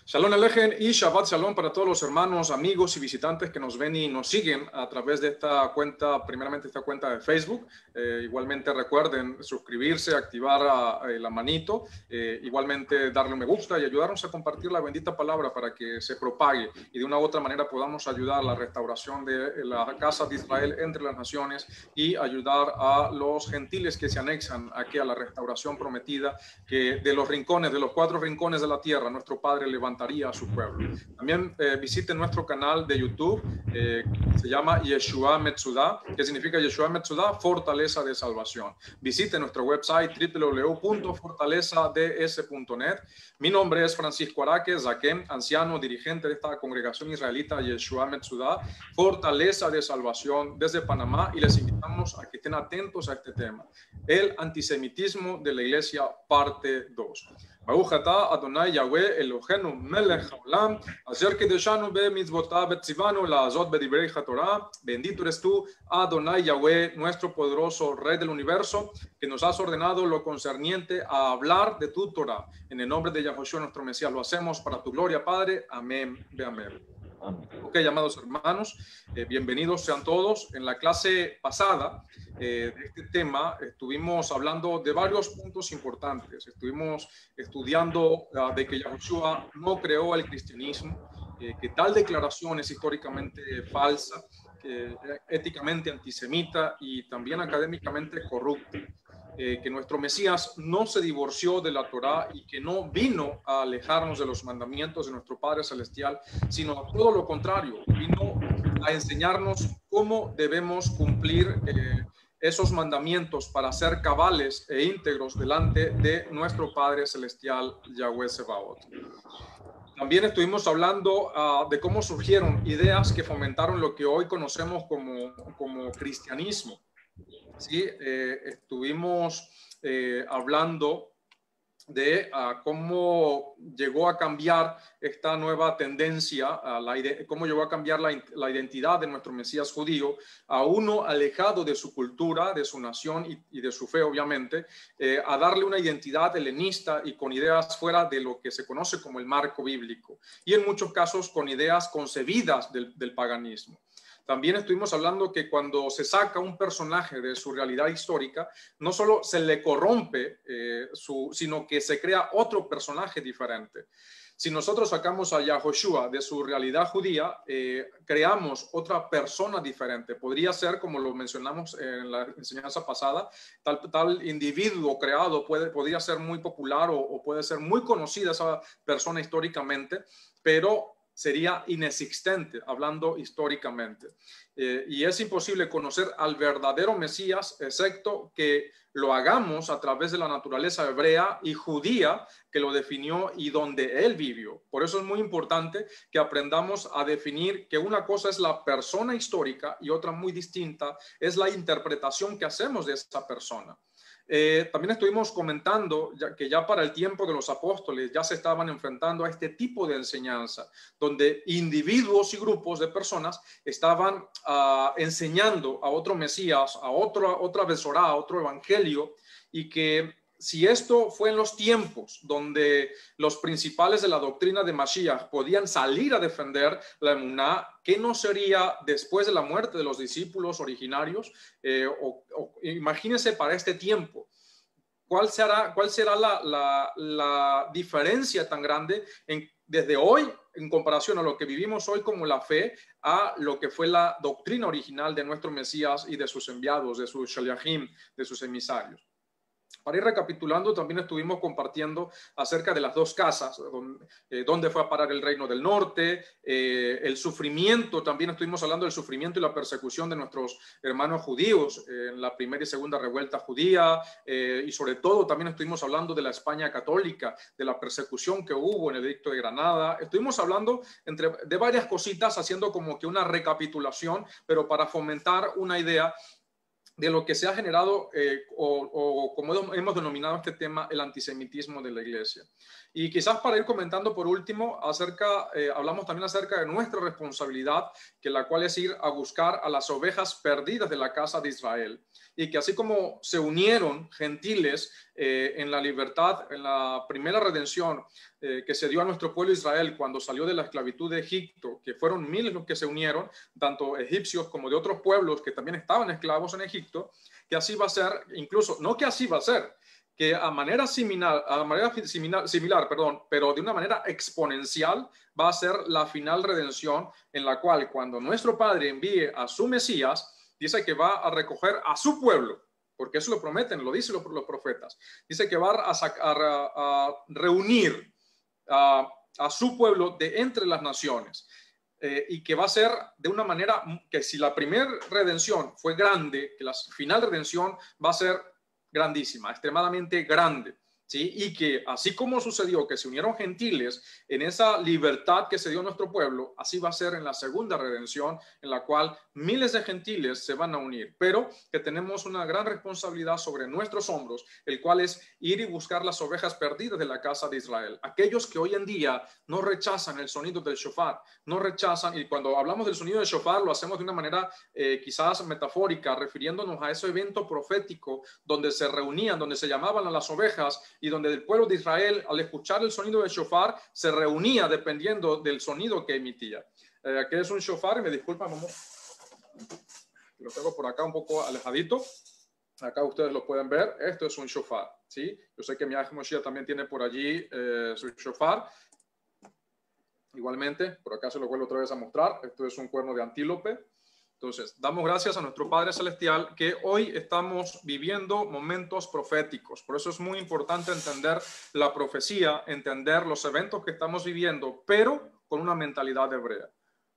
Shalom Alejen y Shabbat Shalom para todos los hermanos, amigos y visitantes que nos ven y nos siguen a través de esta cuenta, primeramente esta cuenta de Facebook. Igualmente recuerden suscribirse, activar la manito, igualmente darle un me gusta y ayudarnos a compartir la bendita palabra para que se propague y de una u otra manera podamos ayudar a la restauración de la casa de Israel entre las naciones y ayudar a los gentiles que se anexan aquí a la restauración prometida, que de los rincones, de los 4 rincones de la tierra, nuestro Padre levantaría a su pueblo. También visiten nuestro canal de YouTube, se llama Yeshua Metzudah, que significa Yeshua Metzudah, Fortaleza de Salvación. Visiten nuestro website www.fortalezads.net. Mi nombre es Francisco Araque Zaquem, anciano, dirigente de esta congregación israelita Yeshua Metzudah, Fortaleza de Salvación desde Panamá, y les invitamos a que estén atentos a este tema, el antisemitismo de la iglesia, parte 2. Baruch atah Adonai Yahweh Eloheinu melech haolam asher kideshanu bemitzvotav vetzivanu la'azot bedivrei haTorah. Bendito eres tú, Adonai Yahweh, nuestro poderoso Rey del universo, que nos has ordenado lo concerniente a hablar de tu Torah. En el nombre de Yahushua nuestro Mesías lo hacemos para tu gloria, Padre. Amén. Amén. Ok, amados hermanos, bienvenidos sean todos. En la clase pasada de este tema estuvimos hablando de varios puntos importantes. Estuvimos estudiando de que Yahushua no creó el cristianismo, que tal declaración es históricamente falsa, éticamente antisemita y también académicamente corrupta. Que nuestro Mesías no se divorció de la Torá y que no vino a alejarnos de los mandamientos de nuestro Padre Celestial, sino todo lo contrario, vino a enseñarnos cómo debemos cumplir esos mandamientos para ser cabales e íntegros delante de nuestro Padre Celestial, Yahweh Sebaot. También estuvimos hablando de cómo surgieron ideas que fomentaron lo que hoy conocemos como cristianismo. Sí, estuvimos hablando de cómo llegó a cambiar esta nueva tendencia, cómo llegó a cambiar la identidad de nuestro Mesías judío a uno alejado de su cultura, de su nación y de su fe, obviamente, a darle una identidad helenista y con ideas fuera de lo que se conoce como el marco bíblico, y en muchos casos con ideas concebidas del paganismo. También estuvimos hablando que cuando se saca un personaje de su realidad histórica, no solo se le corrompe, sino que se crea otro personaje diferente. Si nosotros sacamos a Yahushua de su realidad judía, creamos otra persona diferente. Podría ser, como lo mencionamos en la enseñanza pasada, tal individuo creado podría ser muy popular o puede ser muy conocida esa persona históricamente, pero sería inexistente hablando históricamente. Y es imposible conocer al verdadero Mesías, excepto que lo hagamos a través de la naturaleza hebrea y judía que lo definió y donde él vivió. Por eso es muy importante que aprendamos a definir que una cosa es la persona histórica y otra muy distinta es la interpretación que hacemos de esa persona. También estuvimos comentando que ya para el tiempo de los apóstoles ya se estaban enfrentando a este tipo de enseñanza, donde individuos y grupos de personas estaban enseñando a otro Mesías, a otra Besorá, a otro evangelio, y que si esto fue en los tiempos donde los principales de la doctrina de Mashiach podían salir a defender la emuná, ¿qué no sería después de la muerte de los discípulos originarios? Imagínense para este tiempo. ¿Cuál será la diferencia tan grande desde hoy en comparación a lo que vivimos hoy como la fe a lo que fue la doctrina original de nuestro Mesías y de sus enviados, de sus shaliachim, de sus emisarios? Para ir recapitulando, también estuvimos compartiendo acerca de las dos casas, donde fue a parar el reino del norte, el sufrimiento, también estuvimos hablando del sufrimiento y la persecución de nuestros hermanos judíos en la primera y segunda revuelta judía, y sobre todo también estuvimos hablando de la España católica, de la persecución que hubo en el Edicto de Granada. Estuvimos hablando de varias cositas, haciendo como que una recapitulación, pero para fomentar una idea de lo que se ha generado o como hemos denominado este tema, el antisemitismo de la iglesia. Y quizás para ir comentando por último, hablamos también acerca de nuestra responsabilidad, que la cual es ir a buscar a las ovejas perdidas de la casa de Israel. Y que así como se unieron gentiles en la libertad, en la primera redención que se dio a nuestro pueblo Israel cuando salió de la esclavitud de Egipto, que fueron miles los que se unieron, tanto egipcios como de otros pueblos que también estaban esclavos en Egipto, que así va a ser, incluso, no que así va a ser, que a manera similar, pero de una manera exponencial, va a ser la final redención, en la cual cuando nuestro Padre envíe a su Mesías, dice que va a recoger a su pueblo, porque eso lo prometen, lo dicen los profetas. Dice que va a reunir a su pueblo de entre las naciones. Y que va a ser de una manera que si la primera redención fue grande, que la final redención va a ser grandísima, extremadamente grande, ¿sí? Y que así como sucedió que se unieron gentiles en esa libertad que se dio a nuestro pueblo, así va a ser en la segunda redención, en la cual miles de gentiles se van a unir, pero que tenemos una gran responsabilidad sobre nuestros hombros, el cual es ir y buscar las ovejas perdidas de la casa de Israel. Aquellos que hoy en día no rechazan el sonido del shofar, no rechazan, y cuando hablamos del sonido del shofar lo hacemos de una manera quizás metafórica, refiriéndonos a ese evento profético donde se reunían, donde se llamaban a las ovejas y donde el pueblo de Israel, al escuchar el sonido del shofar, se reunía dependiendo del sonido que emitía. Aquí es un shofar, y me disculpan, lo tengo por acá un poco alejadito. Acá ustedes lo pueden ver. Esto es un shofar, ¿sí? Yo sé que Miaj Moshiach también tiene por allí su shofar. Igualmente, por acá se lo vuelvo otra vez a mostrar. Esto es un cuerno de antílope. Entonces, damos gracias a nuestro Padre Celestial que hoy estamos viviendo momentos proféticos. Por eso es muy importante entender la profecía, entender los eventos que estamos viviendo, pero con una mentalidad hebrea.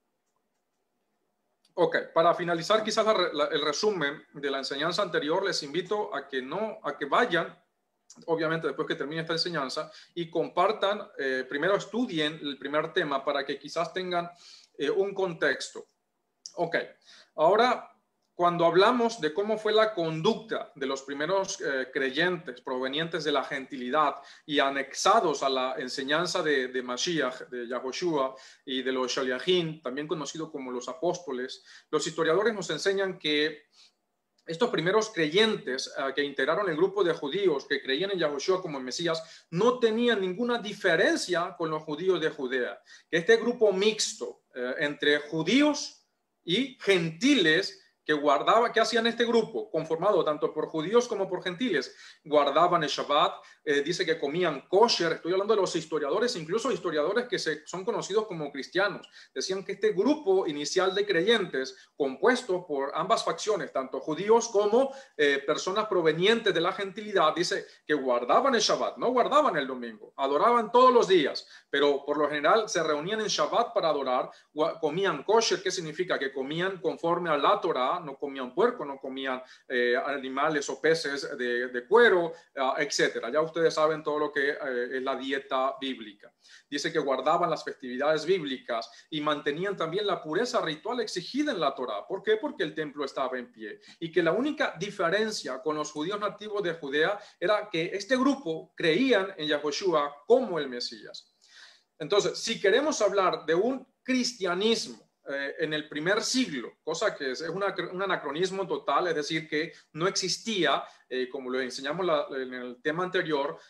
Ok, para finalizar quizás el resumen de la enseñanza anterior, les invito a que vayan, obviamente después que termine esta enseñanza, y compartan, primero estudien el primer tema para que quizás tengan un contexto. Ok, ahora cuando hablamos de cómo fue la conducta de los primeros creyentes provenientes de la gentilidad y anexados a la enseñanza de Mashiach, de Yahoshua y de los Shaliachim, también conocidos como los apóstoles, los historiadores nos enseñan que estos primeros creyentes que integraron el grupo de judíos que creían en Yahoshua como el Mesías no tenían ninguna diferencia con los judíos de Judea. Este grupo mixto entre judíos y gentiles que hacían este grupo, conformado tanto por judíos como por gentiles, guardaban el Shabbat, dice que comían kosher. Estoy hablando de los historiadores, incluso historiadores que son conocidos como cristianos. Decían que este grupo inicial de creyentes, compuesto por ambas facciones, tanto judíos como personas provenientes de la gentilidad, dice que guardaban el Shabbat, no guardaban el domingo, adoraban todos los días, pero por lo general se reunían en Shabbat para adorar, comían kosher, ¿qué significa? Que comían conforme a la Torah, no comían puerco, no comían animales o peces de cuero, etcétera. Ya ustedes saben todo lo que es la dieta bíblica. Dice que guardaban las festividades bíblicas y mantenían también la pureza ritual exigida en la Torah. ¿Por qué? Porque el templo estaba en pie. Y que la única diferencia con los judíos nativos de Judea era que este grupo creían en Yahoshua como el Mesías. Entonces, si queremos hablar de un cristianismo en el primer siglo, cosa que es un anacronismo total, es decir, que no existía, como lo enseñamos en el tema anterior,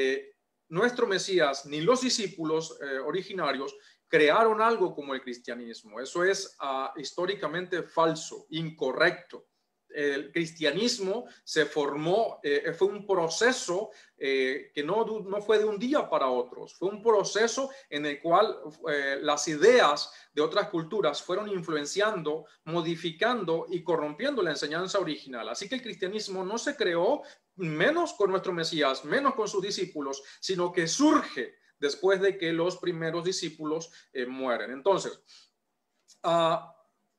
nuestro Mesías ni los discípulos originarios crearon algo como el cristianismo. Eso es históricamente falso, incorrecto. El cristianismo se formó, fue un proceso que no fue de un día para otro, fue un proceso en el cual las ideas de otras culturas fueron influenciando, modificando y corrompiendo la enseñanza original. Así que el cristianismo no se creó menos con nuestro Mesías, menos con sus discípulos, sino que surge después de que los primeros discípulos mueren. Entonces,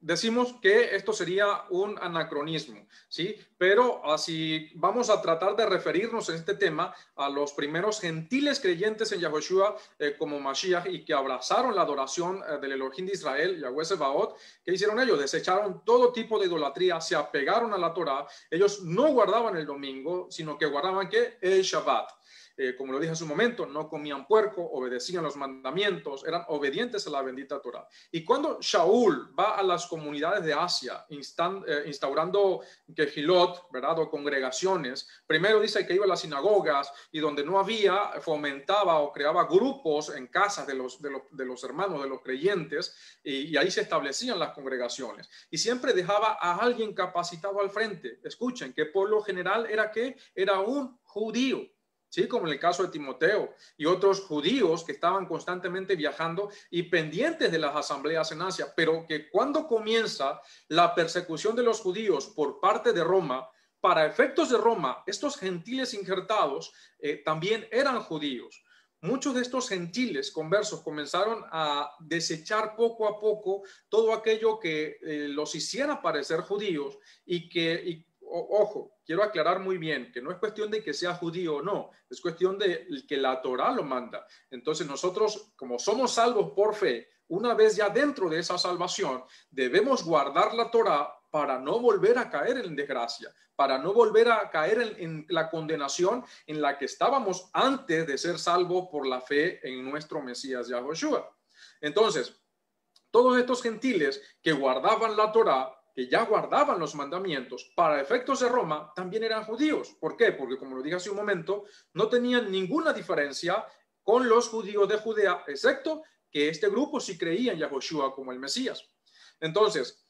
decimos que esto sería un anacronismo, ¿sí? Pero así vamos a tratar de referirnos en este tema a los primeros gentiles creyentes en Yahushua como Mashiach y que abrazaron la adoración del Elohim de Israel, Yahweh Sebaot. ¿Qué hicieron ellos? Desecharon todo tipo de idolatría, se apegaron a la Torah. Ellos no guardaban el domingo, sino que guardaban ¿qué? El Shabbat. Como lo dije hace un momento, no comían puerco, obedecían los mandamientos, eran obedientes a la bendita Torah. Y cuando Shaul va a las comunidades de Asia instaurando Kehilot, ¿verdad? O congregaciones, primero dice que iba a las sinagogas y donde no había, fomentaba o creaba grupos en casas de los hermanos, de los creyentes, y ahí se establecían las congregaciones. Y siempre dejaba a alguien capacitado al frente. Escuchen, que por lo general era que era un judío. Sí, como en el caso de Timoteo y otros judíos que estaban constantemente viajando y pendientes de las asambleas en Asia, pero que cuando comienza la persecución de los judíos por parte de Roma, para efectos de Roma, estos gentiles injertados también eran judíos. Muchos de estos gentiles conversos comenzaron a desechar poco a poco todo aquello que los hiciera parecer judíos y que... Ojo, quiero aclarar muy bien que no es cuestión de que sea judío o no, es cuestión de que la Torá lo manda. Entonces nosotros, como somos salvos por fe, una vez ya dentro de esa salvación, debemos guardar la Torá para no volver a caer en desgracia, para no volver a caer en la condenación en la que estábamos antes de ser salvos por la fe en nuestro Mesías Yahushua. Entonces, todos estos gentiles que guardaban la Torá, que ya guardaban los mandamientos, para efectos de Roma, también eran judíos. ¿Por qué? Porque, como lo dije hace un momento, no tenían ninguna diferencia con los judíos de Judea, excepto que este grupo sí creía en Yahushua como el Mesías. Entonces,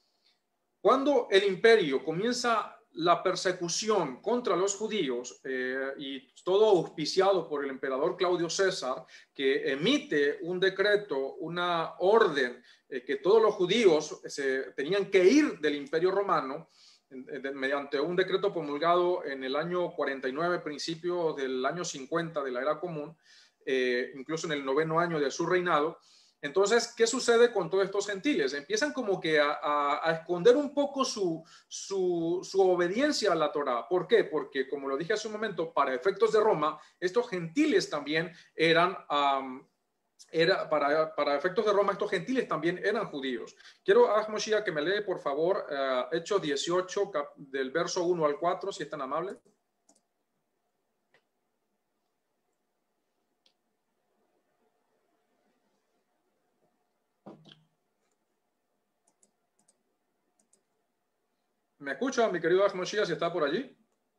cuando el imperio comienza la persecución contra los judíos y todo auspiciado por el emperador Claudio César, que emite un decreto, una orden, que todos los judíos se tenían que ir del imperio romano mediante un decreto promulgado en el año 49, principio del año 50 de la era común, incluso en el 9º año de su reinado. Entonces, ¿qué sucede con todos estos gentiles? Empiezan como que a esconder un poco su obediencia a la Torá. ¿Por qué? Porque, como lo dije hace un momento, para efectos de Roma, estos gentiles también eran, para efectos de Roma, estos gentiles también eran judíos. Quiero a Moshiach que me lee, por favor, Hechos 18, del verso 1 al 4, si es tan amable. ¿Me escucha, mi querido Moshiach, si está por allí?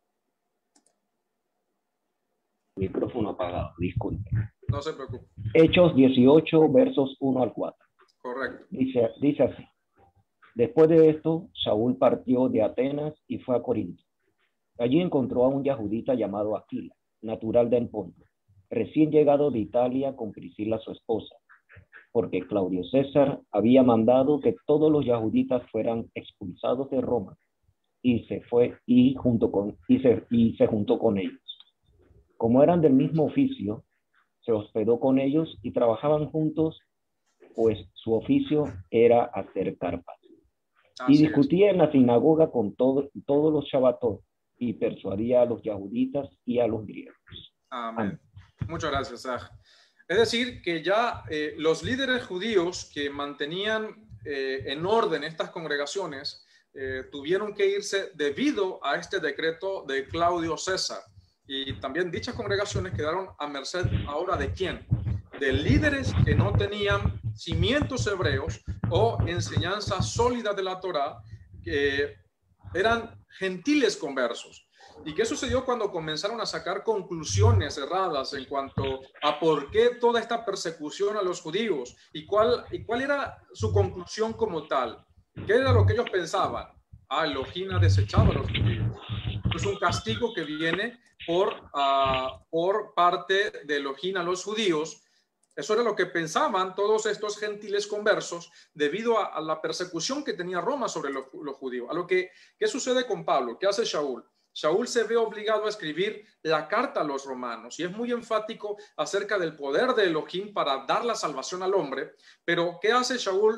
Micrófono apagado, disculpe. No se preocupe. Hechos 18, versos 1 al 4. Correcto. Dice así. Después de esto, Saúl partió de Atenas y fue a Corinto. Allí encontró a un yahudita llamado Aquila, natural de Ponto, recién llegado de Italia con Priscila su esposa, porque Claudio César había mandado que todos los yahuditas fueran expulsados de Roma, y se juntó con ellos. Como eran del mismo oficio, se hospedó con ellos y trabajaban juntos, pues su oficio era hacer carpas. Y discutía en la sinagoga con todos los Shabbatot y persuadía a los yahuditas y a los griegos. Amén. Muchas gracias, Zach. Es decir, que ya los líderes judíos que mantenían en orden estas congregaciones tuvieron que irse debido a este decreto de Claudio César. Y también dichas congregaciones quedaron a merced ahora ¿de quién? De líderes que no tenían cimientos hebreos o enseñanza sólida de la Torá, que eran gentiles conversos. ¿Y qué sucedió cuando comenzaron a sacar conclusiones erradas en cuanto a por qué toda esta persecución a los judíos? ¿Y cuál era su conclusión como tal? ¿Qué era lo que ellos pensaban? Elohim ha desechado a los judíos. Es un castigo que viene por parte de Elohim a los judíos. Eso era lo que pensaban todos estos gentiles conversos debido a la persecución que tenía Roma sobre los judíos. ¿Qué sucede con Pablo? ¿Qué hace Shaul? Shaul se ve obligado a escribir la carta a los romanos y es muy enfático acerca del poder de Elohim para dar la salvación al hombre. Pero ¿qué hace Shaul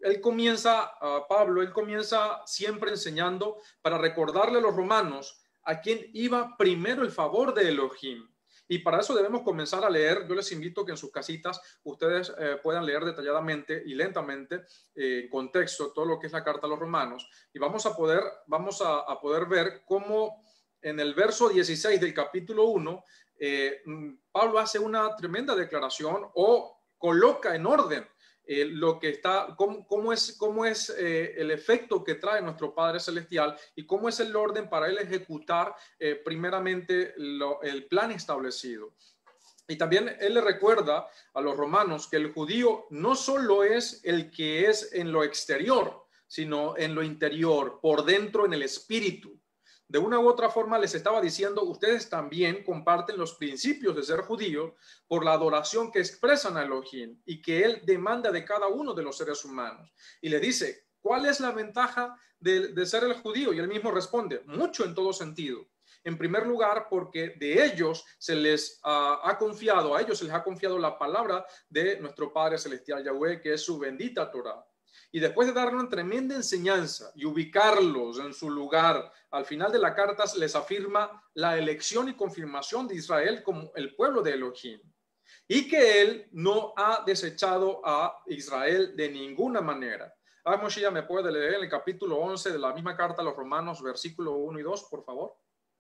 él comienza, Pablo, él comienza siempre enseñando para recordarle a los romanos a quién iba primero el favor de Elohim. Y para eso debemos comenzar a leer. Yo les invito a que en sus casitas ustedes puedan leer detalladamente y lentamente contexto todo lo que es la carta a los romanos. Y vamos a poder ver cómo en el verso 16 del capítulo 1, Pablo hace una tremenda declaración o coloca en orden lo que está, cómo es el efecto que trae nuestro Padre Celestial y cómo es el orden para él ejecutar primeramente el plan establecido. Y también él le recuerda a los romanos que el judío no solo es el que es en lo exterior, sino en lo interior, por dentro, en el espíritu. De una u otra forma les estaba diciendo, ustedes también comparten los principios de ser judío por la adoración que expresan a Elohim y que él demanda de cada uno de los seres humanos. Y le dice, ¿cuál es la ventaja de ser el judío? Y él mismo responde, mucho en todo sentido. En primer lugar, porque de ellos se les ha confiado, a ellos se les ha confiado la palabra de nuestro Padre Celestial Yahweh, que es su bendita Torah. Y después de darle una tremenda enseñanza y ubicarlos en su lugar, al final de la carta les afirma la elección y confirmación de Israel como el pueblo de Elohim. Y que él no ha desechado a Israel de ninguna manera. Moshe, ¿me puede leer en el capítulo 11 de la misma carta a los Romanos, versículo 1 y 2, por favor?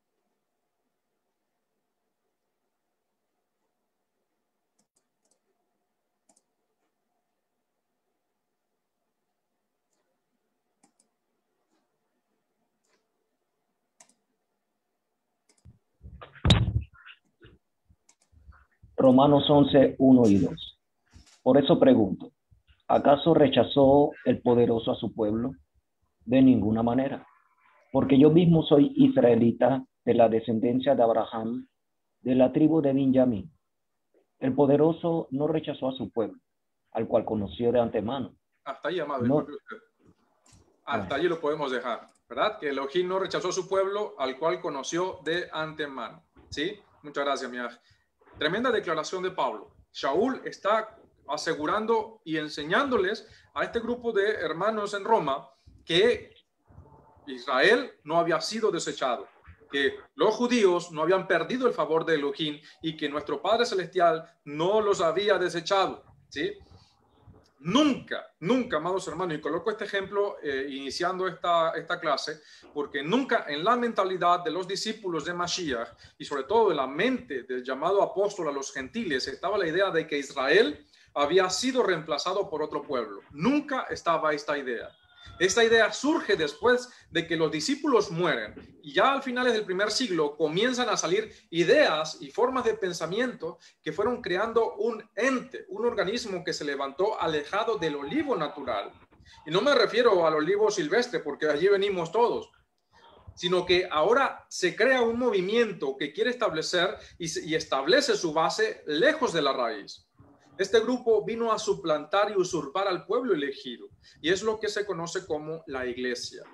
Romanos 11, 1 y 2. Por eso pregunto, ¿acaso rechazó el poderoso a su pueblo? De ninguna manera, porque yo mismo soy israelita de la descendencia de Abraham, de la tribu de Benjamín. El poderoso no rechazó a su pueblo, al cual conoció de antemano. Hasta ahí, amado. No. Hasta allí lo podemos dejar, ¿verdad? Que Elohim no rechazó a su pueblo, al cual conoció de antemano. ¿Sí? Muchas gracias, mi ángel. Tremenda declaración de Pablo. Shaul está asegurando y enseñándoles a este grupo de hermanos en Roma que Israel no había sido desechado, que los judíos no habían perdido el favor de Elohim y que nuestro Padre Celestial no los había desechado. ¿Sí? Nunca, nunca, amados hermanos, y coloco este ejemplo iniciando esta clase, porque nunca en la mentalidad de los discípulos de Mashiach y sobre todo en la mente del llamado apóstol a los gentiles estaba la idea de que Israel había sido reemplazado por otro pueblo. Nunca estaba esta idea. Esta idea surge después de que los discípulos mueren y ya al finales del primer siglo comienzan a salir ideas y formas de pensamiento que fueron creando un ente, un organismo que se levantó alejado del olivo natural. Y no me refiero al olivo silvestre porque allí venimos todos, sino que ahora se crea un movimiento que quiere establecer y establece su base lejos de la raíz. Este grupo vino a suplantar y usurpar al pueblo elegido, y es lo que se conoce como la iglesia.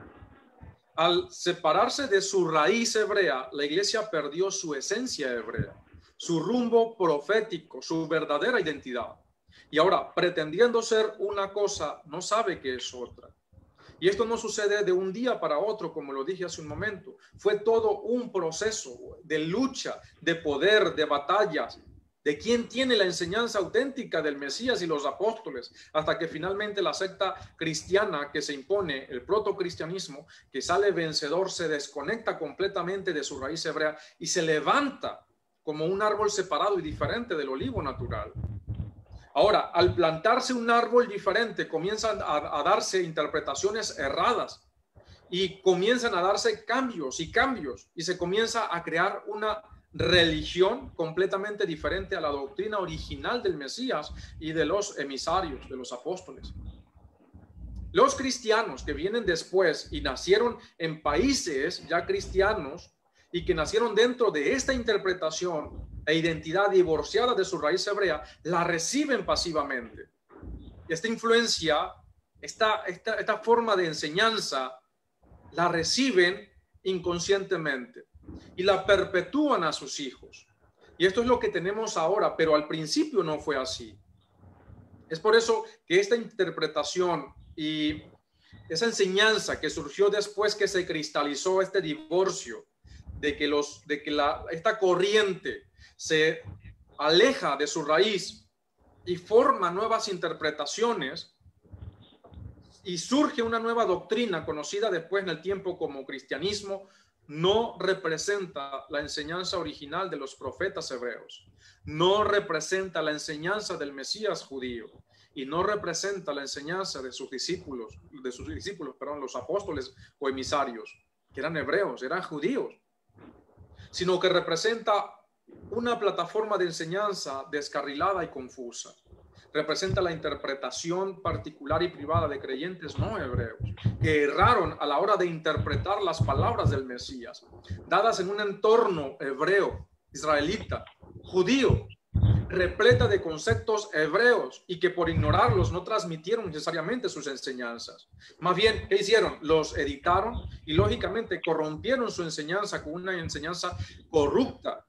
Al separarse de su raíz hebrea, la iglesia perdió su esencia hebrea, su rumbo profético, su verdadera identidad. Y ahora, pretendiendo ser una cosa, no sabe que es otra. Y esto no sucede de un día para otro, como lo dije hace un momento. Fue todo un proceso de lucha, de poder, de batallas, de quién tiene la enseñanza auténtica del Mesías y los apóstoles, hasta que finalmente la secta cristiana que se impone, el protocristianismo, que sale vencedor, se desconecta completamente de su raíz hebrea y se levanta como un árbol separado y diferente del olivo natural. Ahora, al plantarse un árbol diferente, comienzan a darse interpretaciones erradas y comienzan a darse cambios y se comienza a crear una religión completamente diferente a la doctrina original del Mesías y de los emisarios, de los apóstoles. Los cristianos que vienen después y nacieron en países ya cristianos y que nacieron dentro de esta interpretación e identidad divorciada de su raíz hebrea, la reciben pasivamente. Esta influencia, esta forma de enseñanza, la reciben inconscientemente y la perpetúan a sus hijos. Y esto es lo que tenemos ahora, pero al principio no fue así. Es por eso que esta interpretación y esa enseñanza que surgió después que se cristalizó este divorcio, de que esta corriente se aleja de su raíz y forma nuevas interpretaciones y surge una nueva doctrina conocida después en el tiempo como cristianismo, no representa la enseñanza original de los profetas hebreos, no representa la enseñanza del Mesías judío y no representa la enseñanza de sus discípulos, los apóstoles o emisarios, que eran hebreos, eran judíos, sino que representa una plataforma de enseñanza descarrilada y confusa. Representa la interpretación particular y privada de creyentes no hebreos que erraron a la hora de interpretar las palabras del Mesías, dadas en un entorno hebreo, israelita, judío, repleta de conceptos hebreos y que por ignorarlos no transmitieron necesariamente sus enseñanzas. Más bien, ¿qué hicieron? Los editaron y lógicamente corrompieron su enseñanza con una enseñanza corrupta.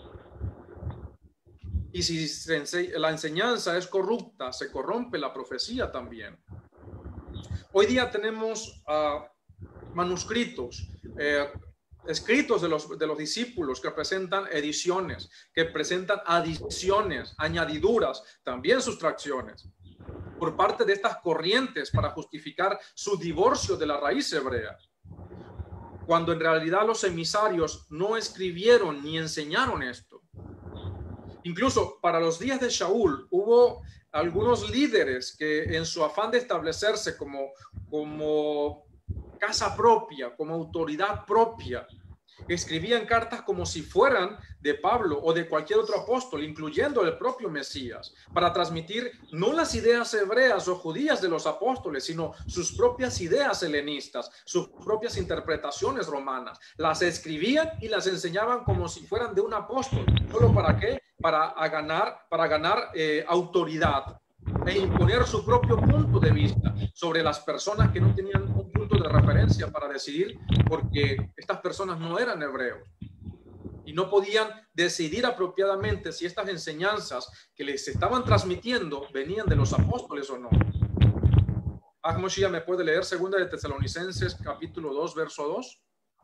Y si la enseñanza es corrupta, se corrompe la profecía también. Hoy día tenemos manuscritos, escritos de los discípulos que presentan ediciones, que presentan adiciones, añadiduras, también sustracciones, por parte de estas corrientes para justificar su divorcio de la raíz hebrea, cuando en realidad los emisarios no escribieron ni enseñaron esto. Incluso para los días de Shaul hubo algunos líderes que en su afán de establecerse como casa propia, como autoridad propia, escribían cartas como si fueran de Pablo o de cualquier otro apóstol, incluyendo el propio Mesías, para transmitir no las ideas hebreas o judías de los apóstoles, sino sus propias ideas helenistas, sus propias interpretaciones romanas. Las escribían y las enseñaban como si fueran de un apóstol. ¿Solo para qué? Para ganar autoridad e imponer su propio punto de vista sobre las personas que no tenían un punto de referencia para decidir, porque estas personas no eran hebreos y no podían decidir apropiadamente si estas enseñanzas que les estaban transmitiendo venían de los apóstoles o no. Ahmoshia, ¿me puede leer 2 de Tesalonicenses capítulo 2 verso 2?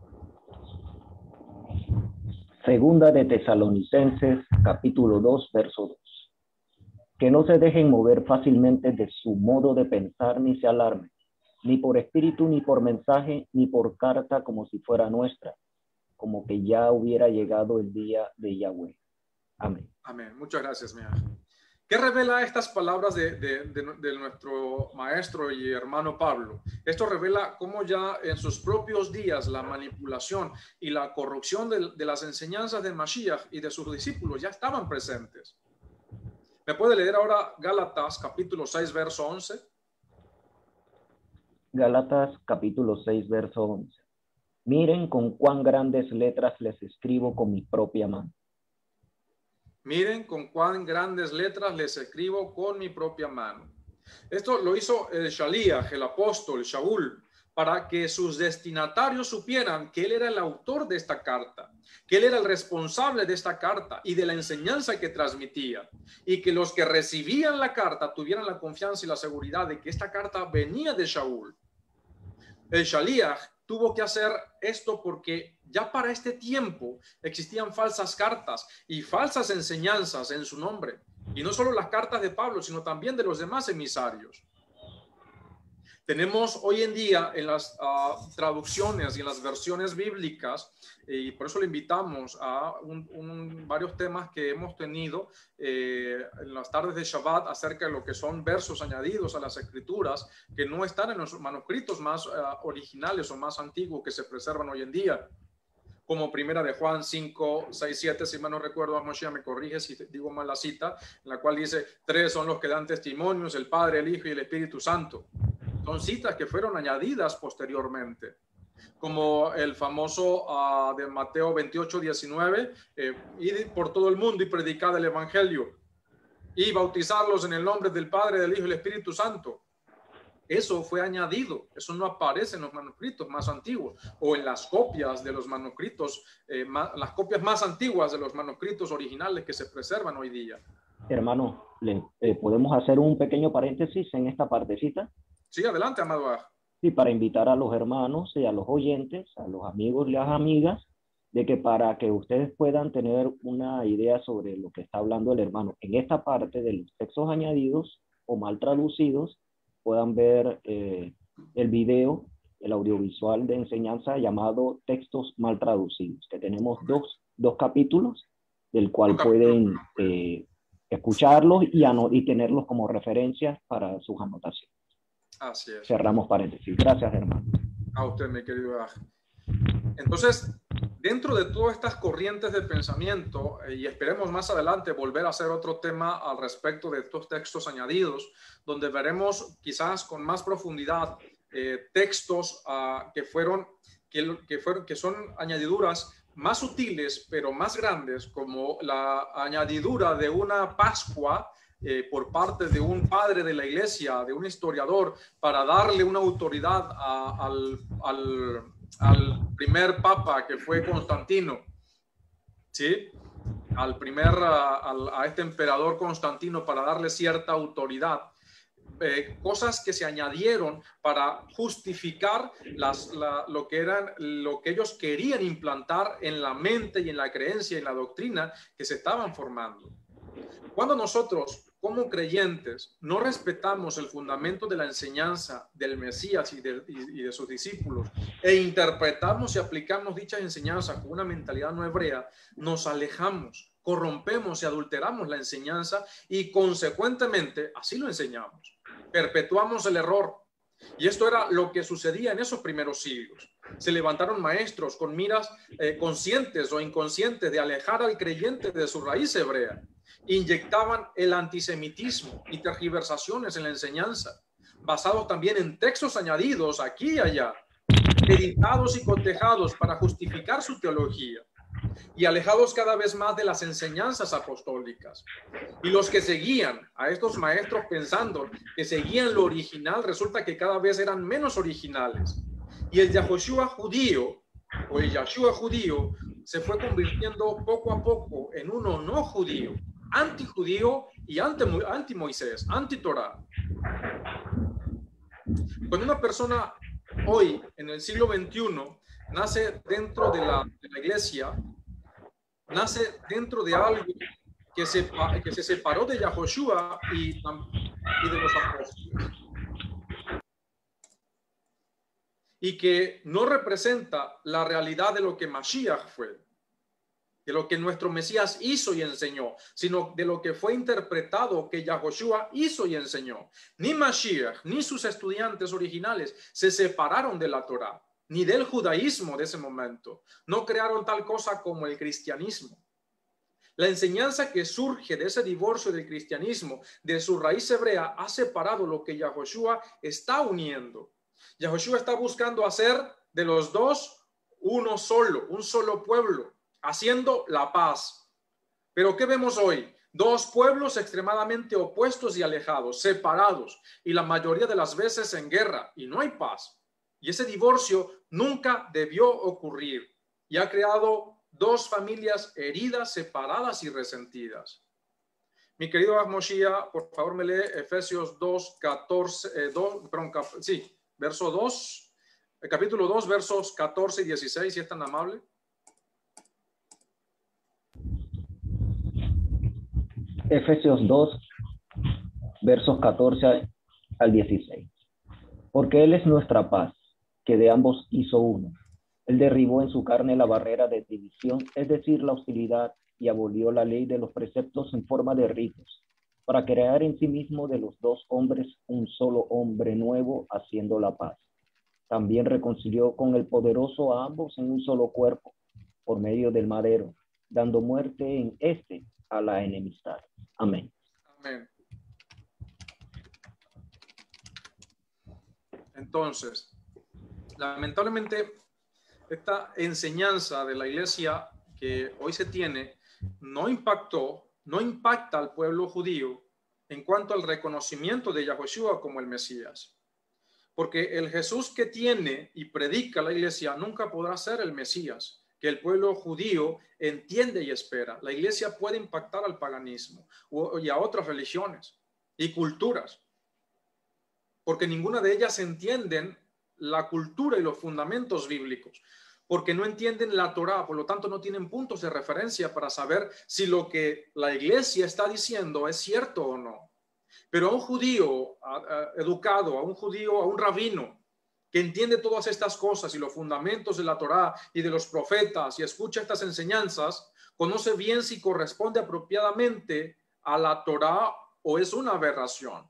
2 de Tesalonicenses capítulo 2 verso 2. Que no se dejen mover fácilmente de su modo de pensar ni se alarmen, ni por espíritu, ni por mensaje, ni por carta como si fuera nuestra, como que ya hubiera llegado el día de Yahweh. Amén. Amén. Muchas gracias, mi ángel. ¿Qué revela estas palabras de nuestro maestro y hermano Pablo? Esto revela cómo ya en sus propios días la manipulación y la corrupción de las enseñanzas de Mashiach y de sus discípulos ya estaban presentes. ¿Me puede leer ahora Gálatas capítulo 6 verso 11? Gálatas capítulo 6 verso 11. Miren con cuán grandes letras les escribo con mi propia mano. Miren con cuán grandes letras les escribo con mi propia mano. Esto lo hizo el Shaliach, el apóstol Shaul, para que sus destinatarios supieran que él era el autor de esta carta, que él era el responsable de esta carta y de la enseñanza que transmitía, y que los que recibían la carta tuvieran la confianza y la seguridad de que esta carta venía de Shaul. El Shaliach tuvo que hacer esto porque ya para este tiempo existían falsas cartas y falsas enseñanzas en su nombre, y no solo las cartas de Pablo, sino también de los demás emisarios. Tenemos hoy en día en las traducciones y en las versiones bíblicas, y por eso le invitamos a varios temas que hemos tenido en las tardes de Shabbat acerca de lo que son versos añadidos a las escrituras que no están en los manuscritos más originales o más antiguos que se preservan hoy en día, como primera de Juan 5, 6, 7, si mal no recuerdo, Moshe me corrige si digo mal la cita, en la cual dice, 3 son los que dan testimonios, el Padre, el Hijo y el Espíritu Santo. Son citas que fueron añadidas posteriormente, como el famoso de Mateo 28, 19, id por todo el mundo y predicad el Evangelio y bautizarlos en el nombre del Padre, del Hijo y del Espíritu Santo. Eso fue añadido, eso no aparece en los manuscritos más antiguos o en las copias de los manuscritos, las copias más antiguas de los manuscritos originales que se preservan hoy día. Hermano, ¿podemos hacer un pequeño paréntesis en esta partecita? Sí, adelante, amado Aj. Sí, para invitar a los hermanos y a los oyentes, a los amigos y las amigas, de que para que ustedes puedan tener una idea sobre lo que está hablando el hermano en esta parte de los textos añadidos o mal traducidos, puedan ver el video, el audiovisual de enseñanza llamado Textos Mal Traducidos, que tenemos dos capítulos, del cual pueden escucharlos y tenerlos como referencias para sus anotaciones. Así es. Cerramos paréntesis. Gracias, hermano. A usted, mi querido Aj. Entonces, dentro de todas estas corrientes de pensamiento, y esperemos más adelante volver a hacer otro tema al respecto de estos textos añadidos, donde veremos quizás con más profundidad textos que son añadiduras más sutiles, pero más grandes, como la añadidura de una Pascua por parte de un padre de la iglesia, de un historiador, para darle una autoridad al primer papa, que fue Constantino, ¿sí? A este emperador Constantino, para darle cierta autoridad. Cosas que se añadieron para justificar lo que ellos querían implantar en la mente y en la creencia y en la doctrina que se estaban formando. Cuando nosotros, como creyentes, no respetamos el fundamento de la enseñanza del Mesías y de sus discípulos, e interpretamos y aplicamos dicha enseñanza con una mentalidad no hebrea, nos alejamos, corrompemos y adulteramos la enseñanza y consecuentemente así lo enseñamos. Perpetuamos el error. Y esto era lo que sucedía en esos primeros siglos. Se levantaron maestros con miras conscientes o inconscientes de alejar al creyente de su raíz hebrea. Inyectaban el antisemitismo y tergiversaciones en la enseñanza, basados también en textos añadidos aquí y allá, editados y cotejados para justificar su teología, y alejados cada vez más de las enseñanzas apostólicas. Y los que seguían a estos maestros pensando que seguían lo original, resulta que cada vez eran menos originales. Y el Yahoshua judío, o el Yahshua judío, se fue convirtiendo poco a poco en uno no judío, antijudío y anti-Moisés, anti-Torah. Cuando una persona hoy, en el siglo XXI, nace dentro de la iglesia, nace dentro de algo que se separó de Yahoshua y de los apóstoles, y que no representa la realidad de lo que Mashiach fue, de lo que nuestro Mesías hizo y enseñó, sino de lo que fue interpretado que Yahoshua hizo y enseñó. Ni Mashiach ni sus estudiantes originales se separaron de la Torá, ni del judaísmo de ese momento. No crearon tal cosa como el cristianismo. La enseñanza que surge de ese divorcio del cristianismo, de su raíz hebrea, ha separado lo que Yahoshua está uniendo. Yahoshua está buscando hacer de los dos uno solo, un solo pueblo, haciendo la paz. Pero ¿qué vemos hoy? Dos pueblos extremadamente opuestos y alejados, separados, y la mayoría de las veces en guerra, y no hay paz. Y ese divorcio nunca debió ocurrir, y ha creado dos familias heridas, separadas y resentidas. Mi querido Moshiach, por favor me lee Efesios 2, 14, verso 2, capítulo 2, versos 14 y 16, si es tan amable. Efesios 2, versos 14 al 16. Porque Él es nuestra paz, que de ambos hizo uno. Él derribó en su carne la barrera de división, es decir, la hostilidad, y abolió la ley de los preceptos en forma de ritos, para crear en sí mismo de los dos hombres un solo hombre nuevo, haciendo la paz. También reconcilió con el poderoso a ambos en un solo cuerpo, por medio del madero, dando muerte en este a la enemistad. Amén. Amén. Entonces, lamentablemente, esta enseñanza de la iglesia que hoy se tiene no impacta al pueblo judío en cuanto al reconocimiento de Yahoshua como el Mesías. Porque el Jesús que tiene y predica la iglesia nunca podrá ser el Mesías que el pueblo judío entiende y espera. La iglesia puede impactar al paganismo y a otras religiones y culturas, porque ninguna de ellas entienden la cultura y los fundamentos bíblicos, porque no entienden la Torá, por lo tanto no tienen puntos de referencia para saber si lo que la iglesia está diciendo es cierto o no. Pero a un judío educado, a un judío, a un rabino que entiende todas estas cosas y los fundamentos de la Torá y de los profetas y escucha estas enseñanzas, conoce bien si corresponde apropiadamente a la Torá o es una aberración.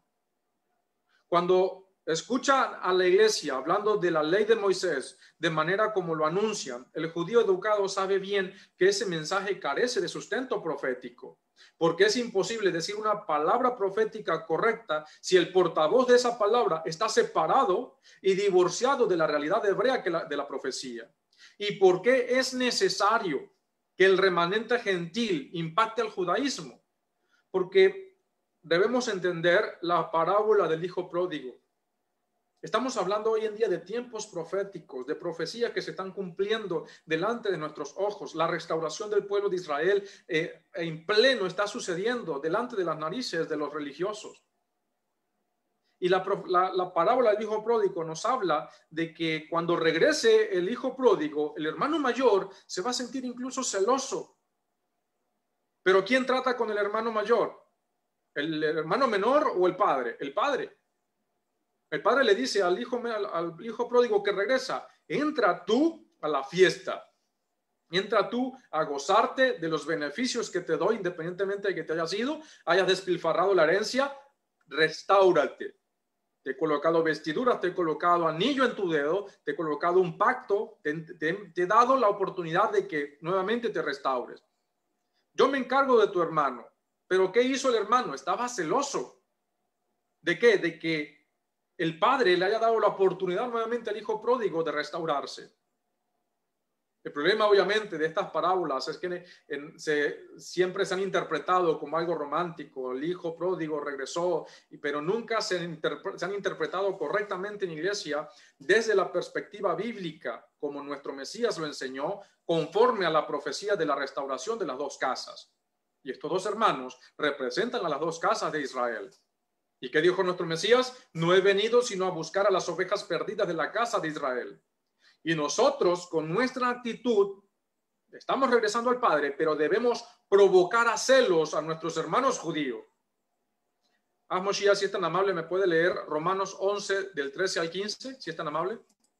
Cuando escucha a la iglesia hablando de la ley de Moisés de manera como lo anuncian, el judío educado sabe bien que ese mensaje carece de sustento profético, porque es imposible decir una palabra profética correcta si el portavoz de esa palabra está separado y divorciado de la realidad hebrea de la profecía. ¿Y por qué es necesario que el remanente gentil impacte al judaísmo? Porque debemos entender la parábola del hijo pródigo. Estamos hablando hoy en día de tiempos proféticos, de profecías que se están cumpliendo delante de nuestros ojos. La restauración del pueblo de Israel en pleno está sucediendo delante de las narices de los religiosos. Y la parábola del hijo pródigo nos habla de que cuando regrese el hijo pródigo, el hermano mayor se va a sentir incluso celoso. Pero ¿quién trata con el hermano mayor? ¿El hermano menor o el padre? El padre. El padre le dice al hijo pródigo que regresa, entra tú a la fiesta, entra tú a gozarte de los beneficios que te doy independientemente de que te hayas ido, hayas despilfarrado la herencia, restáurate. Te he colocado vestiduras, te he colocado anillo en tu dedo, te he colocado un pacto, te he dado la oportunidad de que nuevamente te restaures. Yo me encargo de tu hermano, pero ¿qué hizo el hermano? Estaba celoso. ¿De qué? De que el padre le haya dado la oportunidad nuevamente al hijo pródigo de restaurarse. El problema, obviamente, de estas parábolas es que siempre se han interpretado como algo romántico. El hijo pródigo regresó, pero nunca se han interpretado correctamente en iglesia desde la perspectiva bíblica, como nuestro Mesías lo enseñó, conforme a la profecía de la restauración de las dos casas. Y estos dos hermanos representan a las dos casas de Israel. ¿Y qué dijo nuestro Mesías? No he venido sino a buscar a las ovejas perdidas de la casa de Israel. Y nosotros, con nuestra actitud, estamos regresando al Padre, pero debemos provocar a celos a nuestros hermanos judíos. Moshiach, si es tan amable, ¿me puede leer Romanos 11, del 13 al 15? Si es tan amable.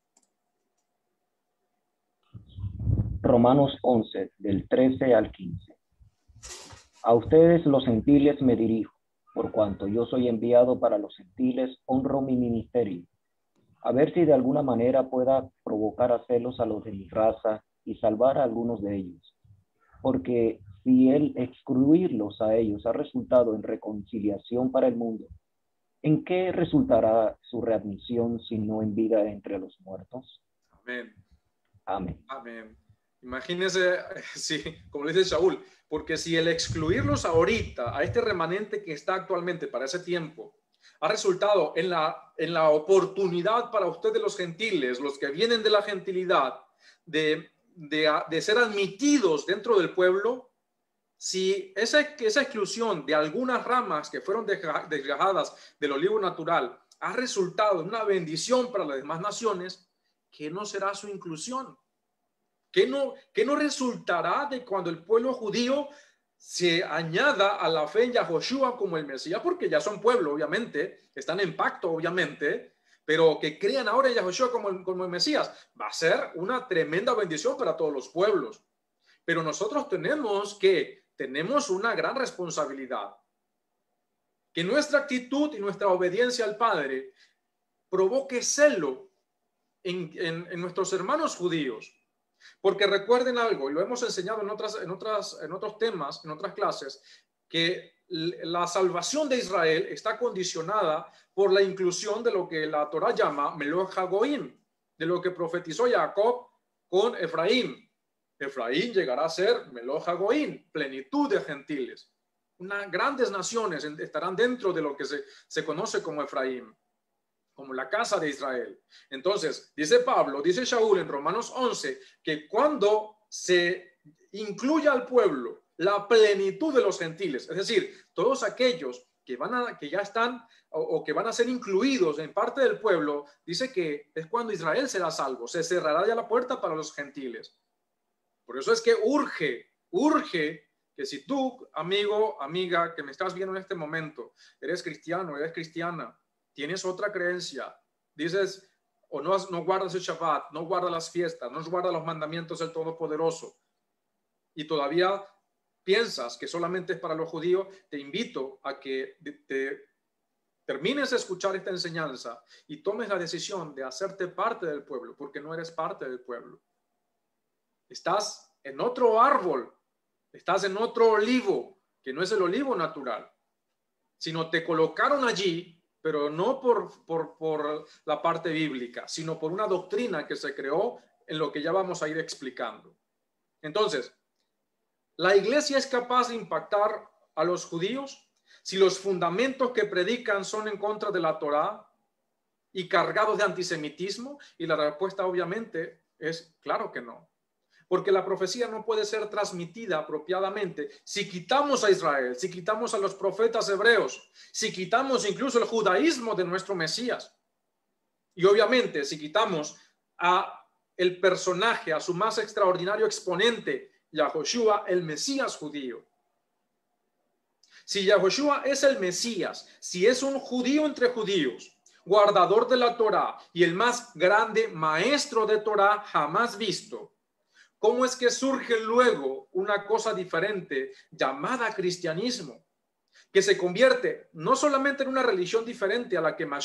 Romanos 11, del 13 al 15. A ustedes los gentiles me dirijo. Por cuanto yo soy enviado para los gentiles, honro mi ministerio, a ver si de alguna manera pueda provocar a celos a los de mi raza y salvar a algunos de ellos. Porque si el excluirlos a ellos ha resultado en reconciliación para el mundo, ¿en qué resultará su readmisión si no en vida entre los muertos? Amén. Amén. Amén. Imagínense, sí, como le dice Saúl, porque si el excluirlos ahorita, a este remanente que está actualmente para ese tiempo, ha resultado en la oportunidad para ustedes los gentiles, los que vienen de la gentilidad, de ser admitidos dentro del pueblo, si esa exclusión de algunas ramas que fueron desgajadas del olivo natural ha resultado en una bendición para las demás naciones, ¿qué no será su inclusión? ¿Qué no resultará de cuando el pueblo judío se añada a la fe en Yahoshua como el Mesías? Porque ya son pueblo, obviamente, están en pacto, obviamente, pero que crean ahora en Yahoshua como el Mesías, va a ser una tremenda bendición para todos los pueblos. Pero nosotros tenemos una gran responsabilidad. Que nuestra actitud y nuestra obediencia al Padre provoque celo en nuestros hermanos judíos. Porque recuerden algo, y lo hemos enseñado en otros temas, en otras clases, que la salvación de Israel está condicionada por la inclusión de lo que la Torah llama Meloch HaGoim, de lo que profetizó Jacob con Efraín. Efraín llegará a ser Meloch HaGoim, plenitud de gentiles. Grandes naciones estarán dentro de lo que se conoce como Efraín, como la casa de Israel. Entonces, dice Pablo, dice Shaul en Romanos 11, que cuando se incluya al pueblo la plenitud de los gentiles, es decir, todos aquellos que ya están o que van a ser incluidos en parte del pueblo, dice que es cuando Israel será salvo, se cerrará ya la puerta para los gentiles. Por eso es que urge que si tú, amigo, amiga, que me estás viendo en este momento, eres cristiano, eres cristiana, tienes otra creencia, dices, o no guardas el Shabbat, no guardas las fiestas, no guardas los mandamientos del Todopoderoso, y todavía piensas que solamente es para los judíos, te invito a que te termines de escuchar esta enseñanza y tomes la decisión de hacerte parte del pueblo, porque no eres parte del pueblo. Estás en otro árbol, estás en otro olivo, que no es el olivo natural, sino te colocaron allí, pero no por la parte bíblica, sino por una doctrina que se creó en lo que ya vamos a ir explicando. Entonces, ¿la iglesia es capaz de impactar a los judíos si los fundamentos que predican son en contra de la Torá y cargados de antisemitismo? Y la respuesta obviamente es claro que no. Porque la profecía no puede ser transmitida apropiadamente si quitamos a Israel, si quitamos a los profetas hebreos, si quitamos incluso el judaísmo de nuestro Mesías. Y obviamente si quitamos a el personaje, a su más extraordinario exponente, Yahoshua, el Mesías judío. Si Yahoshua es el Mesías, si es un judío entre judíos, guardador de la Torá y el más grande maestro de Torá jamás visto, ¿cómo es que surge luego una cosa diferente llamada cristianismo? Que se convierte no solamente en una religión diferente a la de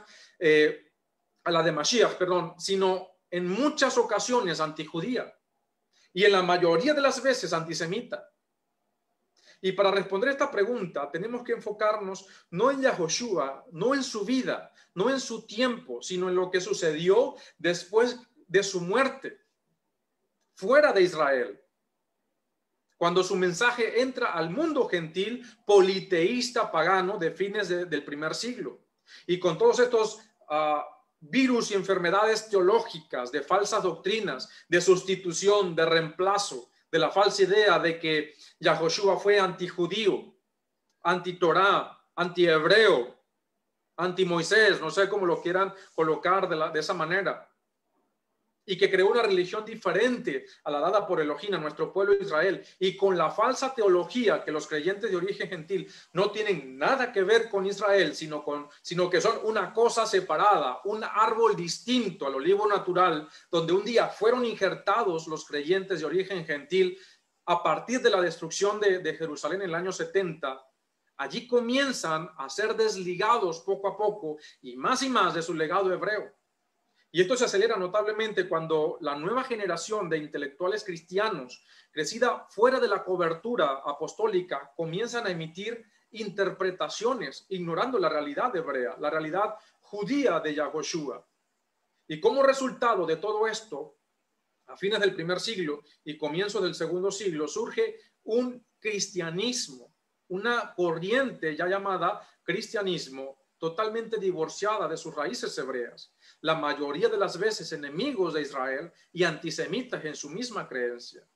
Mashiach, sino en muchas ocasiones antijudía y en la mayoría de las veces antisemita. Y para responder esta pregunta tenemos que enfocarnos no en Yahoshua, no en su vida, no en su tiempo, sino en lo que sucedió después de su muerte fuera de Israel, cuando su mensaje entra al mundo gentil, politeísta, pagano de fines del primer siglo, y con todos estos virus y enfermedades teológicas, de falsas doctrinas, de sustitución, de reemplazo, de la falsa idea de que Yahoshua fue antijudío, anti-Torá, anti-hebreo, anti-Moisés, no sé cómo lo quieran colocar de esa manera, y que creó una religión diferente a la dada por Elohim a nuestro pueblo Israel, y con la falsa teología que los creyentes de origen gentil no tienen nada que ver con Israel, sino que son una cosa separada, un árbol distinto al olivo natural, donde un día fueron injertados los creyentes de origen gentil a partir de la destrucción de Jerusalén en el año 70. Allí comienzan a ser desligados poco a poco y más de su legado hebreo. Y esto se acelera notablemente cuando la nueva generación de intelectuales cristianos, crecida fuera de la cobertura apostólica, comienzan a emitir interpretaciones ignorando la realidad hebrea, la realidad judía de Yahoshua. Y como resultado de todo esto, a fines del primer siglo y comienzo del segundo siglo, surge un cristianismo, una corriente ya llamada cristianismo, totalmente divorciada de sus raíces hebreas, la mayoría de las veces enemigos de Israel y antisemitas en su misma creencia.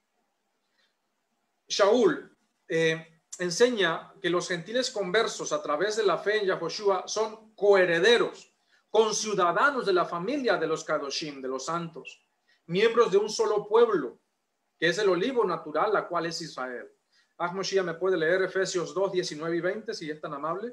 Shaul enseña que los gentiles conversos a través de la fe en Yahoshua son coherederos, conciudadanos de la familia de los Kadoshim, de los santos, miembros de un solo pueblo, que es el olivo natural, la cual es Israel. Ahmoshia, ¿me puede leer Efesios 2, 19 y 20, si es tan amable?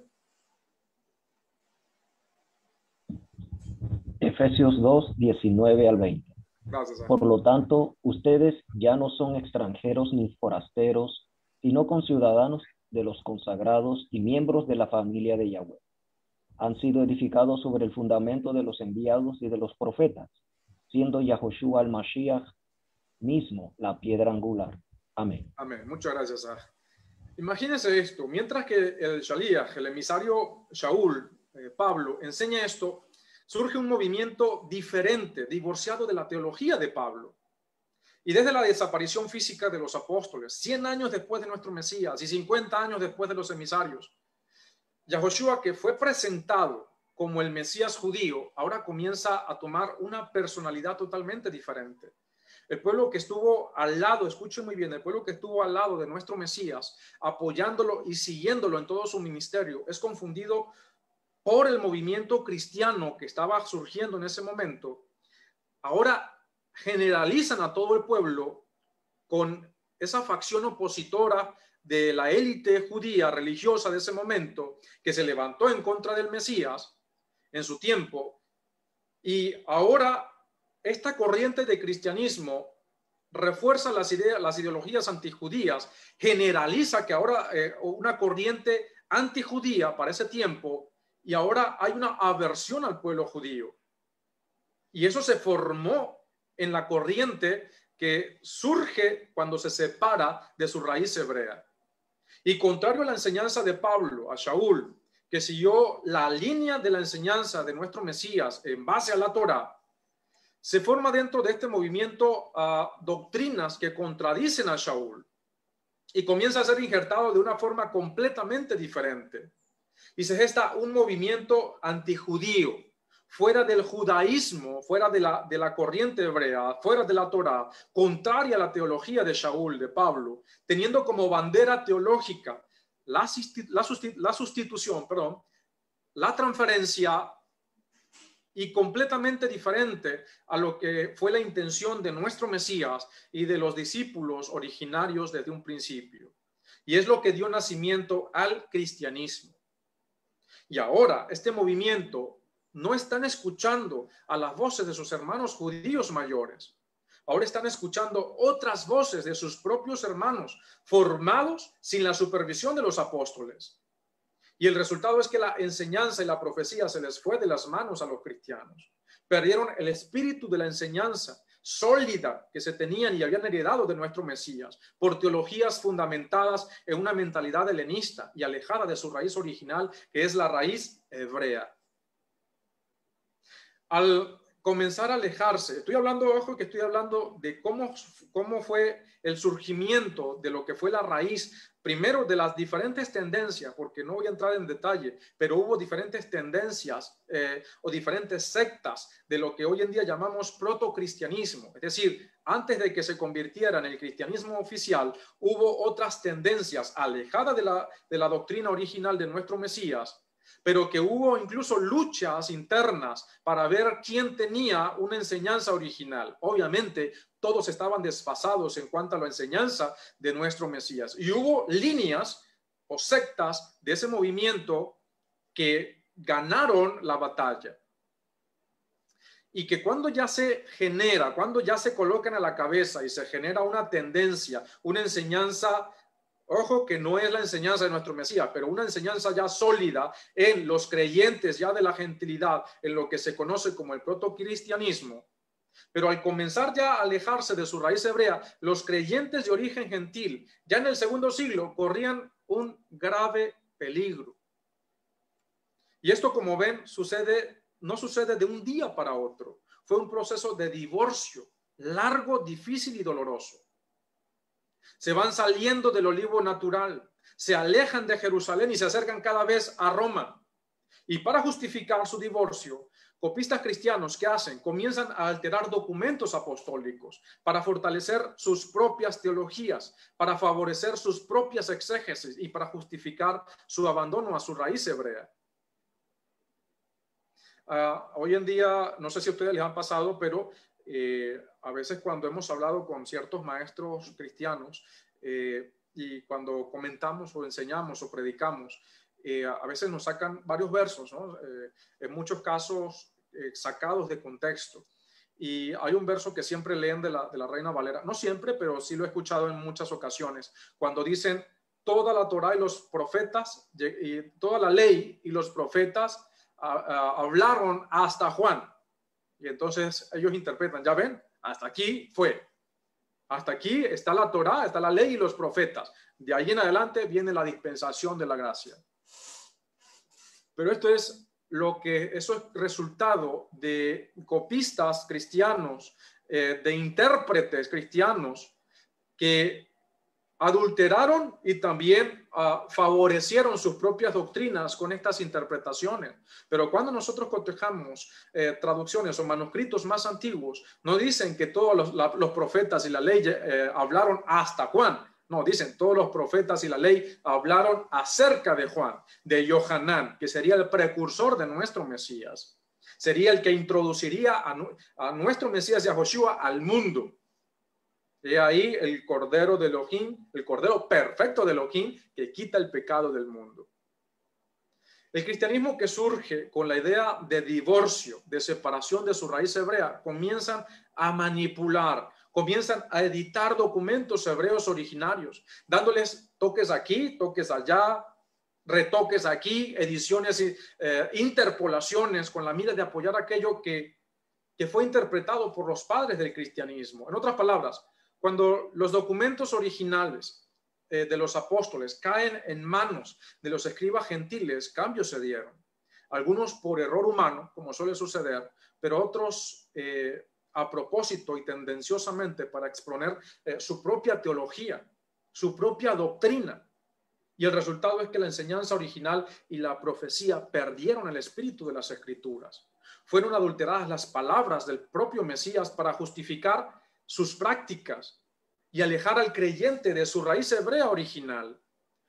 Efesios 2, 19 al 20. Gracias. Por lo tanto, ustedes ya no son extranjeros ni forasteros, sino conciudadanos de los consagrados y miembros de la familia de Yahweh. Han sido edificados sobre el fundamento de los enviados y de los profetas, siendo Yahoshua el Mashiach mismo la piedra angular. Amén. Amén. Muchas gracias. Imagínense esto, mientras que el Shaliach, el emisario Shaul, Pablo, enseña esto, surge un movimiento diferente, divorciado de la teología de Pablo. Y desde la desaparición física de los apóstoles, 100 años después de nuestro Mesías y 50 años después de los emisarios, Yahoshua, que fue presentado como el Mesías judío, ahora comienza a tomar una personalidad totalmente diferente. el pueblo que estuvo al lado, escuchen muy bien, el pueblo que estuvo al lado de nuestro Mesías, apoyándolo y siguiéndolo en todo su ministerio, es confundido por el movimiento cristiano que estaba surgiendo en ese momento. Ahora generalizan a todo el pueblo con esa facción opositora de la élite judía religiosa de ese momento que se levantó en contra del Mesías en su tiempo, y ahora esta corriente de cristianismo refuerza las ideologías antijudías, generaliza que ahora una corriente antijudía para ese tiempo, y ahora hay una aversión al pueblo judío. Y eso se formó en la corriente que surge cuando se separa de su raíz hebrea. Y contrario a la enseñanza de Pablo, a Shaul, que siguió la línea de la enseñanza de nuestro Mesías en base a la Torá, se forma dentro de este movimiento doctrinas que contradicen a Shaul y comienza a ser injertado de una forma completamente diferente. Y se gesta un movimiento antijudío, fuera del judaísmo, fuera de la corriente hebrea, fuera de la Torá, contraria a la teología de Shaul, de Pablo, teniendo como bandera teológica la sustitución, la transferencia, y completamente diferente a lo que fue la intención de nuestro Mesías y de los discípulos originarios desde un principio. Y es lo que dio nacimiento al cristianismo. Y ahora este movimiento no están escuchando a las voces de sus hermanos judíos mayores. Ahora están escuchando otras voces de sus propios hermanos, formados sin la supervisión de los apóstoles. Y el resultado es que la enseñanza y la profecía se les fue de las manos a los cristianos. Perdieron el espíritu de la enseñanza sólida que se tenían y habían heredado de nuestro Mesías por teologías fundamentadas en una mentalidad helenista y alejada de su raíz original, que es la raíz hebrea. Al comenzar a alejarse, estoy hablando de cómo fue el surgimiento de lo que fue la raíz, primero de las diferentes tendencias, porque no voy a entrar en detalle, pero hubo diferentes tendencias o diferentes sectas de lo que hoy en día llamamos protocristianismo. Es decir, antes de que se convirtiera en el cristianismo oficial, hubo otras tendencias alejadas de la doctrina original de nuestro Mesías, pero que hubo incluso luchas internas para ver quién tenía una enseñanza original. Obviamente, todos estaban desfasados en cuanto a la enseñanza de nuestro Mesías. Y hubo líneas o sectas de ese movimiento que ganaron la batalla. Y que cuando ya se genera, cuando ya se colocan a la cabeza y se genera una tendencia, una enseñanza, ojo que no es la enseñanza de nuestro Mesías, pero una enseñanza ya sólida en los creyentes ya de la gentilidad, en lo que se conoce como el protocristianismo. Pero al comenzar ya a alejarse de su raíz hebrea, los creyentes de origen gentil, ya en el segundo siglo, corrían un grave peligro. Y esto, como ven, no sucede de un día para otro. Fue un proceso de divorcio largo, difícil y doloroso. Se van saliendo del olivo natural, se alejan de Jerusalén y se acercan cada vez a Roma. Y para justificar su divorcio, copistas cristianos, ¿qué hacen? Comienzan a alterar documentos apostólicos para fortalecer sus propias teologías, para favorecer sus propias exégesis y para justificar su abandono a su raíz hebrea. Hoy en día, no sé si a ustedes les han pasado, pero a veces cuando hemos hablado con ciertos maestros cristianos y cuando comentamos o enseñamos o predicamos, a veces nos sacan varios versos, ¿no? En muchos casos sacados de contexto. Y hay un verso que siempre leen de la Reina Valera, no siempre, pero sí lo he escuchado en muchas ocasiones, cuando dicen toda la Torá y los profetas, y toda la ley y los profetas hablaron hasta Juan. Y entonces ellos interpretan, ya ven, hasta aquí fue. Hasta aquí está la Torá, está la ley y los profetas. De ahí en adelante viene la dispensación de la gracia. Pero eso es resultado de copistas cristianos, de intérpretes cristianos que adulteraron y también favorecieron sus propias doctrinas con estas interpretaciones. Pero cuando nosotros cotejamos traducciones o manuscritos más antiguos, no dicen que todos los profetas y la ley hablaron hasta Juan. No, dicen todos los profetas y la ley hablaron acerca de Juan, de Yohanan, que sería el precursor de nuestro Mesías. Sería el que introduciría a nuestro Mesías Yahoshua al mundo. Y ahí el Cordero de Elohim, el Cordero perfecto de Elohim, que quita el pecado del mundo. El cristianismo que surge con la idea de divorcio, de separación de su raíz hebrea, comienzan a manipular, comienzan a editar documentos hebreos originarios, dándoles toques aquí, toques allá, retoques aquí, ediciones, interpolaciones, con la mira de apoyar aquello que fue interpretado por los padres del cristianismo. En otras palabras, cuando los documentos originales de los apóstoles caen en manos de los escribas gentiles, cambios se dieron. Algunos por error humano, como suele suceder, pero otros a propósito y tendenciosamente para exponer su propia teología, su propia doctrina. Y el resultado es que la enseñanza original y la profecía perdieron el espíritu de las escrituras. Fueron adulteradas las palabras del propio Mesías para justificar sus prácticas y alejar al creyente de su raíz hebrea original.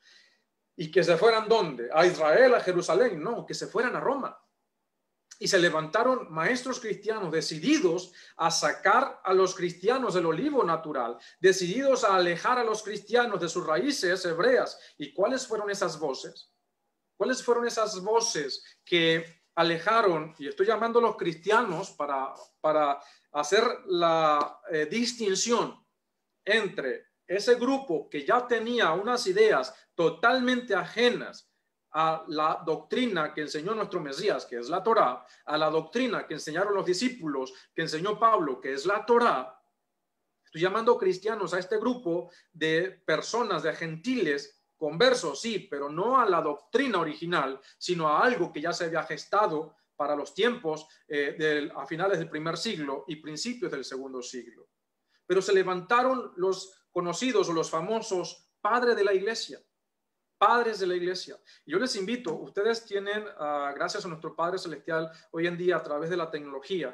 Y que se fueran ¿dónde? A Israel, a Jerusalén. No, que se fueran a Roma. Y se levantaron maestros cristianos decididos a sacar a los cristianos del olivo natural, decididos a alejar a los cristianos de sus raíces hebreas. ¿Y cuáles fueron esas voces? ¿Cuáles fueron esas voces que alejaron? Y estoy llamando a los cristianos para hacer la distinción entre ese grupo que ya tenía unas ideas totalmente ajenas a la doctrina que enseñó nuestro Mesías, que es la Torá, a la doctrina que enseñaron los discípulos, que enseñó Pablo, que es la Torá. Estoy llamando cristianos a este grupo de personas, de gentiles, conversos, sí, pero no a la doctrina original, sino a algo que ya se había gestado para los tiempos a finales del primer siglo y principios del segundo siglo. Pero se levantaron los conocidos o los famosos padres de la iglesia. Padres de la iglesia. Yo les invito, ustedes tienen, gracias a nuestro Padre Celestial, hoy en día a través de la tecnología,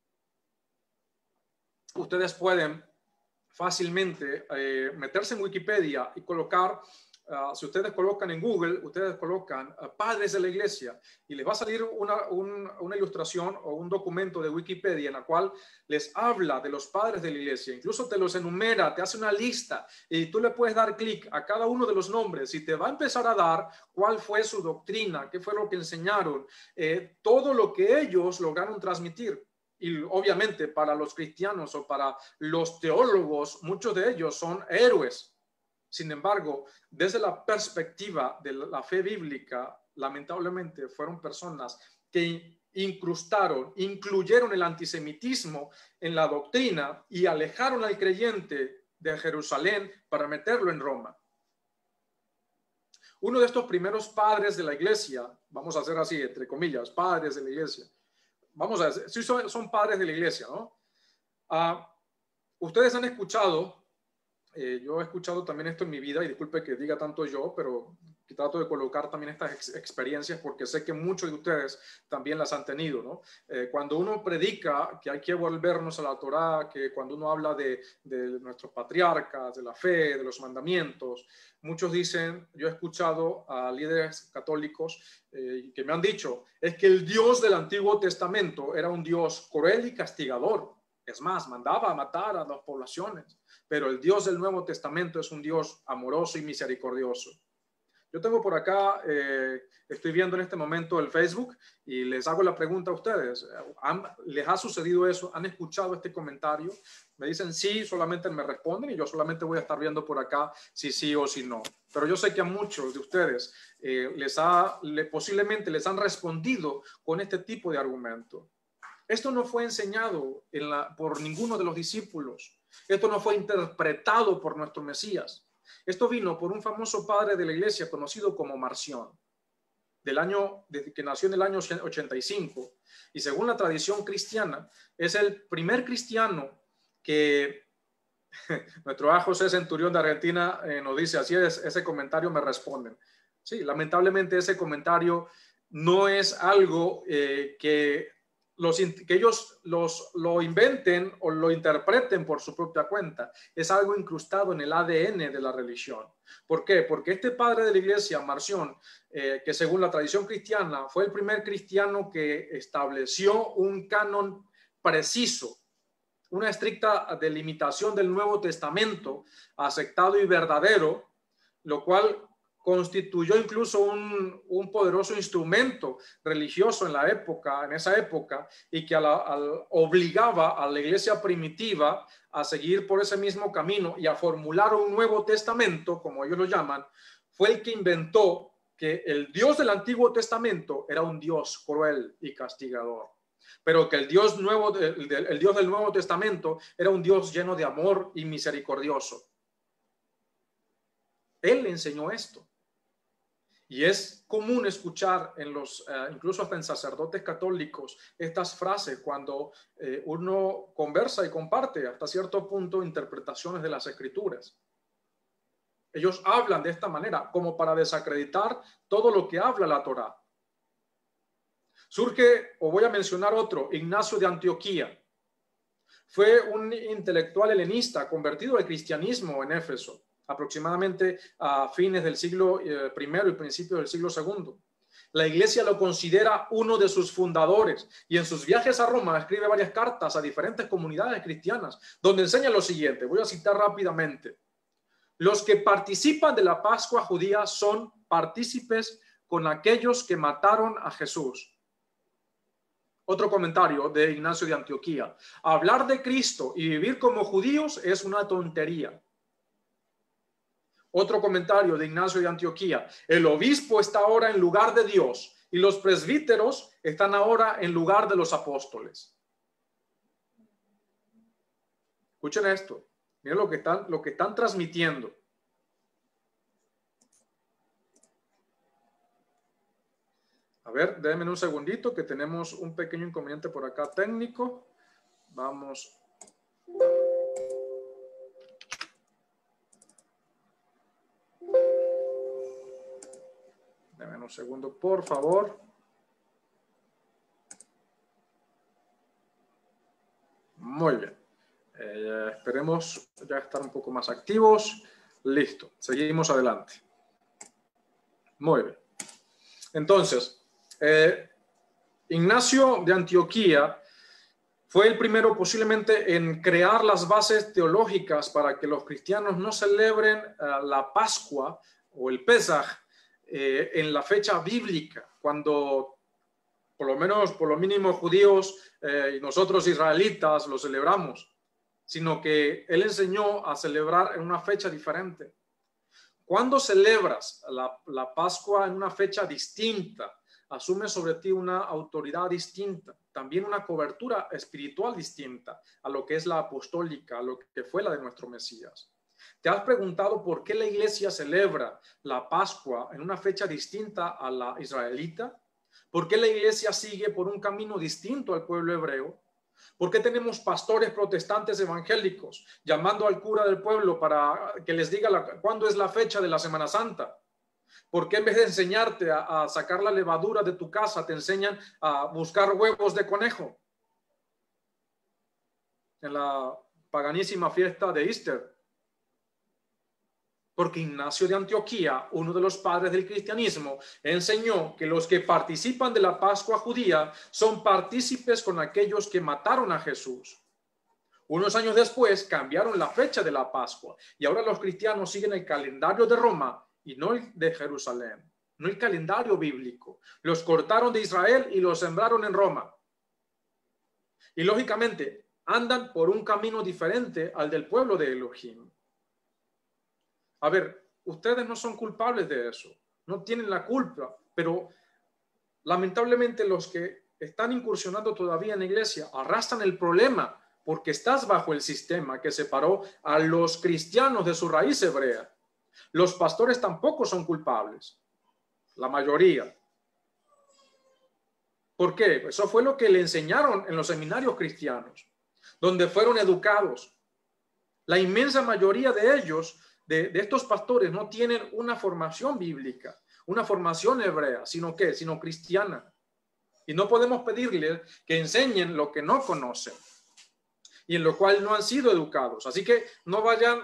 ustedes pueden fácilmente meterse en Wikipedia y colocar, si ustedes colocan en Google, ustedes colocan padres de la iglesia y les va a salir una ilustración o un documento de Wikipedia en la cual les habla de los padres de la iglesia, incluso te los enumera, te hace una lista y tú le puedes dar clic a cada uno de los nombres y te va a empezar a dar cuál fue su doctrina, qué fue lo que enseñaron, todo lo que ellos lograron transmitir. Y obviamente para los cristianos o para los teólogos, muchos de ellos son héroes. Sin embargo, desde la perspectiva de la fe bíblica, lamentablemente fueron personas que incluyeron el antisemitismo en la doctrina y alejaron al creyente de Jerusalén para meterlo en Roma. Uno de estos primeros padres de la iglesia, vamos a hacer así, entre comillas, padres de la iglesia, vamos a decir, sí son padres de la iglesia, ¿no? Ustedes han escuchado, yo he escuchado también esto en mi vida, y disculpe que diga tanto yo, pero que trato de colocar también estas experiencias porque sé que muchos de ustedes también las han tenido, ¿no? Cuando uno predica que hay que volvernos a la Torá, que cuando uno habla de nuestros patriarcas, de la fe, de los mandamientos, muchos dicen, yo he escuchado a líderes católicos que me han dicho, es que el Dios del Antiguo Testamento era un Dios cruel y castigador. Es más, mandaba a matar a las poblaciones, pero el Dios del Nuevo Testamento es un Dios amoroso y misericordioso. Yo tengo por acá, estoy viendo en este momento el Facebook y les hago la pregunta a ustedes. ¿Les ha sucedido eso? ¿Han escuchado este comentario? Me dicen sí, solamente me responden y yo solamente voy a estar viendo por acá si sí o si no. Pero yo sé que a muchos de ustedes posiblemente les han respondido con este tipo de argumento. Esto no fue enseñado por ninguno de los discípulos. Esto no fue interpretado por nuestro Mesías. Esto vino por un famoso padre de la iglesia conocido como Marción, que nació en el año 85. Y según la tradición cristiana, es el primer cristiano que Nuestro A. José Centurión de Argentina nos dice, así es, ese comentario me responden. Sí, lamentablemente ese comentario no es algo que ellos lo inventen o lo interpreten por su propia cuenta. Es algo incrustado en el ADN de la religión. ¿Por qué? Porque este padre de la iglesia, Marción, que según la tradición cristiana fue el primer cristiano que estableció un canon preciso, una estricta delimitación del Nuevo Testamento, aceptado y verdadero, lo cual constituyó incluso un poderoso instrumento religioso en esa época, y que obligaba a la iglesia primitiva a seguir por ese mismo camino y a formular un Nuevo Testamento, como ellos lo llaman. Fue el que inventó que el Dios del Antiguo Testamento era un Dios cruel y castigador, pero que el Dios del Nuevo Testamento era un Dios lleno de amor y misericordioso. Él enseñó esto. Y es común escuchar incluso hasta en sacerdotes católicos, estas frases cuando uno conversa y comparte hasta cierto punto interpretaciones de las Escrituras. Ellos hablan de esta manera como para desacreditar todo lo que habla la Torá. Surge, o voy a mencionar otro, Ignacio de Antioquía. Fue un intelectual helenista convertido al cristianismo en Éfeso, aproximadamente a fines del siglo I y principios del siglo II. La iglesia lo considera uno de sus fundadores, y en sus viajes a Roma escribe varias cartas a diferentes comunidades cristianas, donde enseña lo siguiente. Voy a citar rápidamente. Los que participan de la Pascua judía son partícipes con aquellos que mataron a Jesús. Otro comentario de Ignacio de Antioquía. Hablar de Cristo y vivir como judíos es una tontería. Otro comentario de Ignacio de Antioquía. El obispo está ahora en lugar de Dios y los presbíteros están ahora en lugar de los apóstoles. Escuchen esto. Miren lo que están transmitiendo. A ver, déjenme un segundito que tenemos un pequeño inconveniente por acá técnico. Vamos. Déjenme un segundo, por favor. Muy bien. Esperemos ya estar un poco más activos. Listo. Seguimos adelante. Muy bien. Entonces, Ignacio de Antioquía fue el primero posiblemente en crear las bases teológicas para que los cristianos no celebren la Pascua o el Pesaj en la fecha bíblica, cuando por lo mínimo judíos y nosotros israelitas lo celebramos, sino que él enseñó a celebrar en una fecha diferente. Cuando celebras la Pascua en una fecha distinta, asume sobre ti una autoridad distinta, también una cobertura espiritual distinta a lo que es la apostólica, a lo que fue la de nuestro Mesías. ¿Te has preguntado por qué la iglesia celebra la Pascua en una fecha distinta a la israelita? ¿Por qué la iglesia sigue por un camino distinto al pueblo hebreo? ¿Por qué tenemos pastores protestantes evangélicos llamando al cura del pueblo para que les diga cuándo es la fecha de la Semana Santa? ¿Por qué en vez de enseñarte a sacar la levadura de tu casa, te enseñan a buscar huevos de conejo en la paganísima fiesta de Easter? Porque Ignacio de Antioquía, uno de los padres del cristianismo, enseñó que los que participan de la Pascua judía son partícipes con aquellos que mataron a Jesús. Unos años después cambiaron la fecha de la Pascua y ahora los cristianos siguen el calendario de Roma y no el de Jerusalén, no el calendario bíblico. Los cortaron de Israel y los sembraron en Roma. Y lógicamente andan por un camino diferente al del pueblo de Elohim. A ver, ustedes no son culpables de eso, no tienen la culpa, pero lamentablemente los que están incursionando todavía en la iglesia arrastran el problema porque estás bajo el sistema que separó a los cristianos de su raíz hebrea. Los pastores tampoco son culpables, la mayoría. ¿Por qué? Eso fue lo que le enseñaron en los seminarios cristianos, donde fueron educados. La inmensa mayoría de ellos, de estos pastores, no tienen una formación bíblica, una formación hebrea, sino cristiana. Y no podemos pedirles que enseñen lo que no conocen y en lo cual no han sido educados. Así que no vayan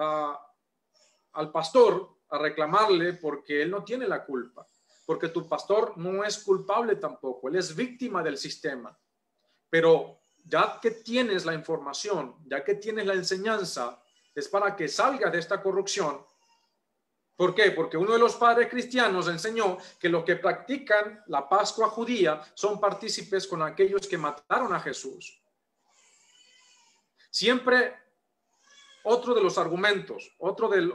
al pastor a reclamarle porque él no tiene la culpa, porque tu pastor no es culpable tampoco, él es víctima del sistema. Pero ya que tienes la información, ya que tienes la enseñanza, es para que salgas de esta corrupción. ¿Por qué? Porque uno de los padres cristianos enseñó que los que practican la Pascua judía son partícipes con aquellos que mataron a Jesús. Siempre otro de los argumentos, otro de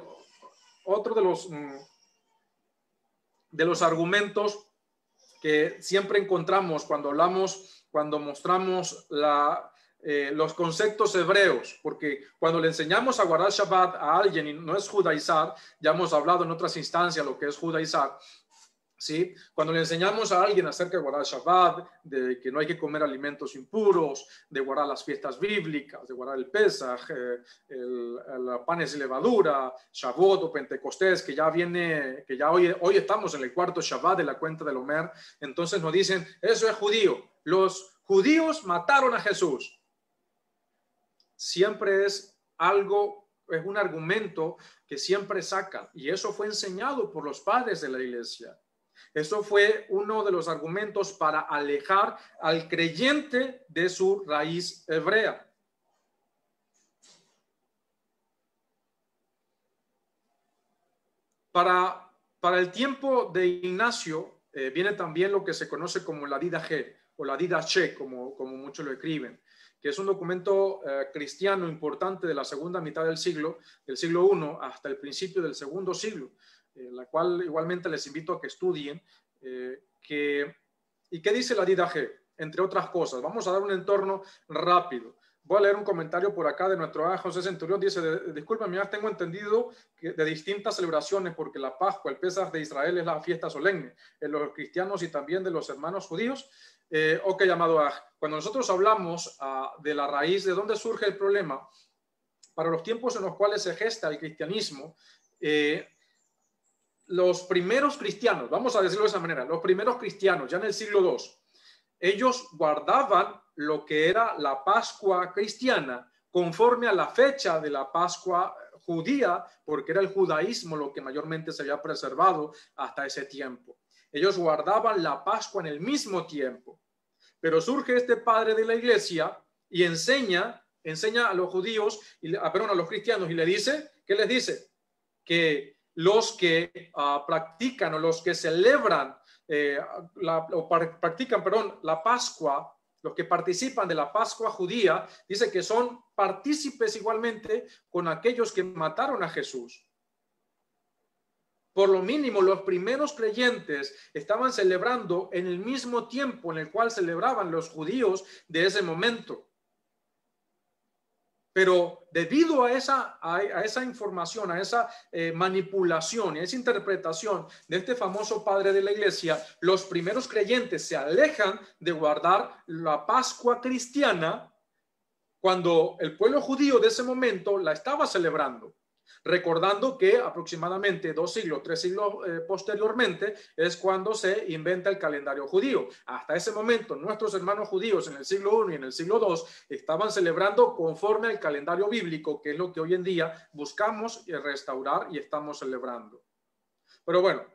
los argumentos que siempre encontramos cuando mostramos los conceptos hebreos, porque cuando le enseñamos a guardar Shabbat a alguien y no es judaizar, ya hemos hablado en otras instancias lo que es judaizar, ¿sí? Cuando le enseñamos a alguien acerca de guardar Shabbat, de que no hay que comer alimentos impuros, de guardar las fiestas bíblicas, de guardar el Pesaj, el panes de levadura, Shavuot o Pentecostés, que ya hoy estamos en el cuarto Shabbat de la cuenta del Omer, entonces nos dicen, eso es judío, los judíos mataron a Jesús. Siempre es un argumento que siempre sacan, y eso fue enseñado por los padres de la iglesia. Eso fue uno de los argumentos para alejar al creyente de su raíz hebrea. Para el tiempo de Ignacio viene también lo que se conoce como la Didache o la Didache, como muchos lo escriben, que es un documento cristiano importante de la segunda mitad del siglo I hasta el principio del segundo siglo, la cual igualmente les invito a que estudien. ¿Y qué dice la Didache? Entre otras cosas, vamos a dar un entorno rápido. Voy a leer un comentario por acá de nuestro José Centurión. Dice, discúlpame, ya tengo entendido que de distintas celebraciones, porque la Pascua, el Pesaj de Israel es la fiesta solemne, en los cristianos y también de los hermanos judíos. Ok, amado, cuando nosotros hablamos de la raíz, de dónde surge el problema, para los tiempos en los cuales se gesta el cristianismo, los primeros cristianos, vamos a decirlo de esa manera, los primeros cristianos, ya en el siglo II, ellos guardaban lo que era la Pascua cristiana conforme a la fecha de la Pascua judía, porque era el judaísmo lo que mayormente se había preservado hasta ese tiempo. Ellos guardaban la Pascua en el mismo tiempo. Pero surge este padre de la iglesia y enseña a los judíos, a los cristianos, y le dice, ¿qué les dice? Que los que practican o los que celebran la Pascua, los que participan de la Pascua judía, dice que son partícipes igualmente con aquellos que mataron a Jesús. Por lo mínimo, los primeros creyentes estaban celebrando en el mismo tiempo en el cual celebraban los judíos de ese momento. Pero debido a esa información, a esa manipulación y a esa interpretación de este famoso padre de la iglesia, los primeros creyentes se alejan de guardar la Pascua cristiana cuando el pueblo judío de ese momento la estaba celebrando. Recordando que aproximadamente 2 siglos, 3 siglos posteriormente es cuando se inventa el calendario judío. Hasta ese momento nuestros hermanos judíos en el siglo I y en el siglo II estaban celebrando conforme al calendario bíblico, que es lo que hoy en día buscamos restaurar y estamos celebrando. Pero bueno,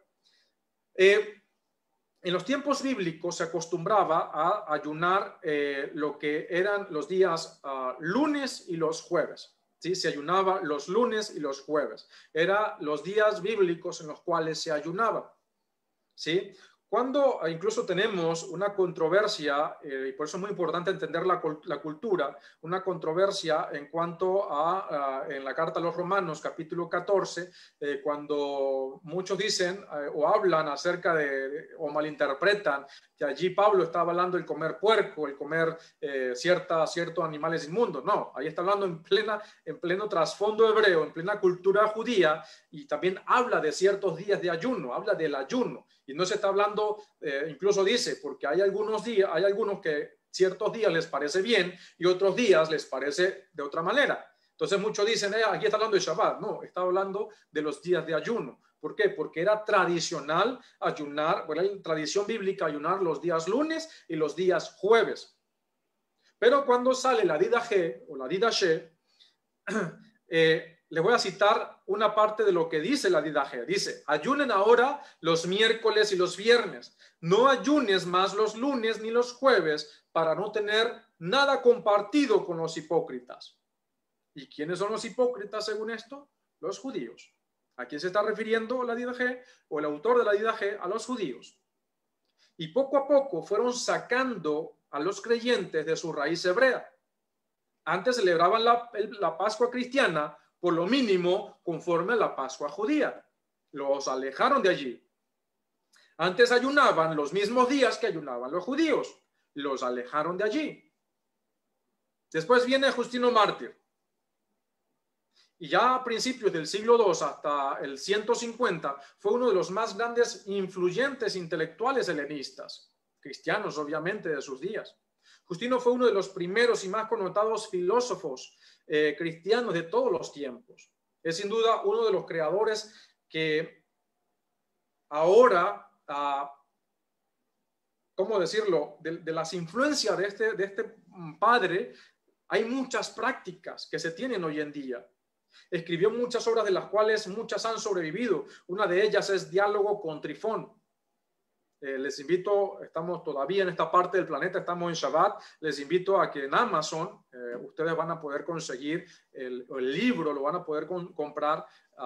en los tiempos bíblicos se acostumbraba a ayunar lo que eran los días lunes y los jueves. ¿Sí? Se ayunaba los lunes y los jueves. Eran los días bíblicos en los cuales se ayunaba. ¿Sí? Cuando incluso tenemos una controversia, y por eso es muy importante entender la cultura, una controversia en cuanto en la carta a los Romanos, capítulo 14, cuando muchos dicen o hablan acerca o malinterpretan que allí Pablo estaba hablando del comer puerco, el comer ciertos animales inmundos. No, ahí está hablando en pleno trasfondo hebreo, en plena cultura judía, y también habla de ciertos días de ayuno, habla del ayuno. Y no se está hablando, incluso dice, porque hay algunos que ciertos días les parece bien y otros días les parece de otra manera. Entonces muchos dicen, aquí está hablando de Shabbat. No, está hablando de los días de ayuno. ¿Por qué? Porque era tradicional ayunar, bueno, hay tradición bíblica ayunar los días lunes y los días jueves. Pero cuando sale la Didache o la Didache, les voy a citar una parte de lo que dice la Didache. Dice, ayunen ahora los miércoles y los viernes. No ayunes más los lunes ni los jueves para no tener nada compartido con los hipócritas. ¿Y quiénes son los hipócritas según esto? Los judíos. ¿A quién se está refiriendo la Didache o el autor de la Didache? A los judíos. Y poco a poco fueron sacando a los creyentes de su raíz hebrea. Antes celebraban la Pascua cristiana, por lo mínimo, conforme a la Pascua judía. Los alejaron de allí. Antes ayunaban los mismos días que ayunaban los judíos. Los alejaron de allí. Después viene Justino Mártir. Y ya a principios del siglo II hasta el 150 fue uno de los más grandes influyentes intelectuales helenistas, cristianos obviamente de sus días. Justino fue uno de los primeros y más connotados filósofos cristianos de todos los tiempos. Es sin duda uno de los creadores que ahora, ¿cómo decirlo?, de las influencias de este padre, hay muchas prácticas que se tienen hoy en día. Escribió muchas obras de las cuales muchas han sobrevivido. Una de ellas es Diálogo con Trifón. Les invito, estamos todavía en esta parte del planeta, estamos en Shabbat, les invito a que en Amazon ustedes van a poder conseguir el libro, lo van a poder comprar,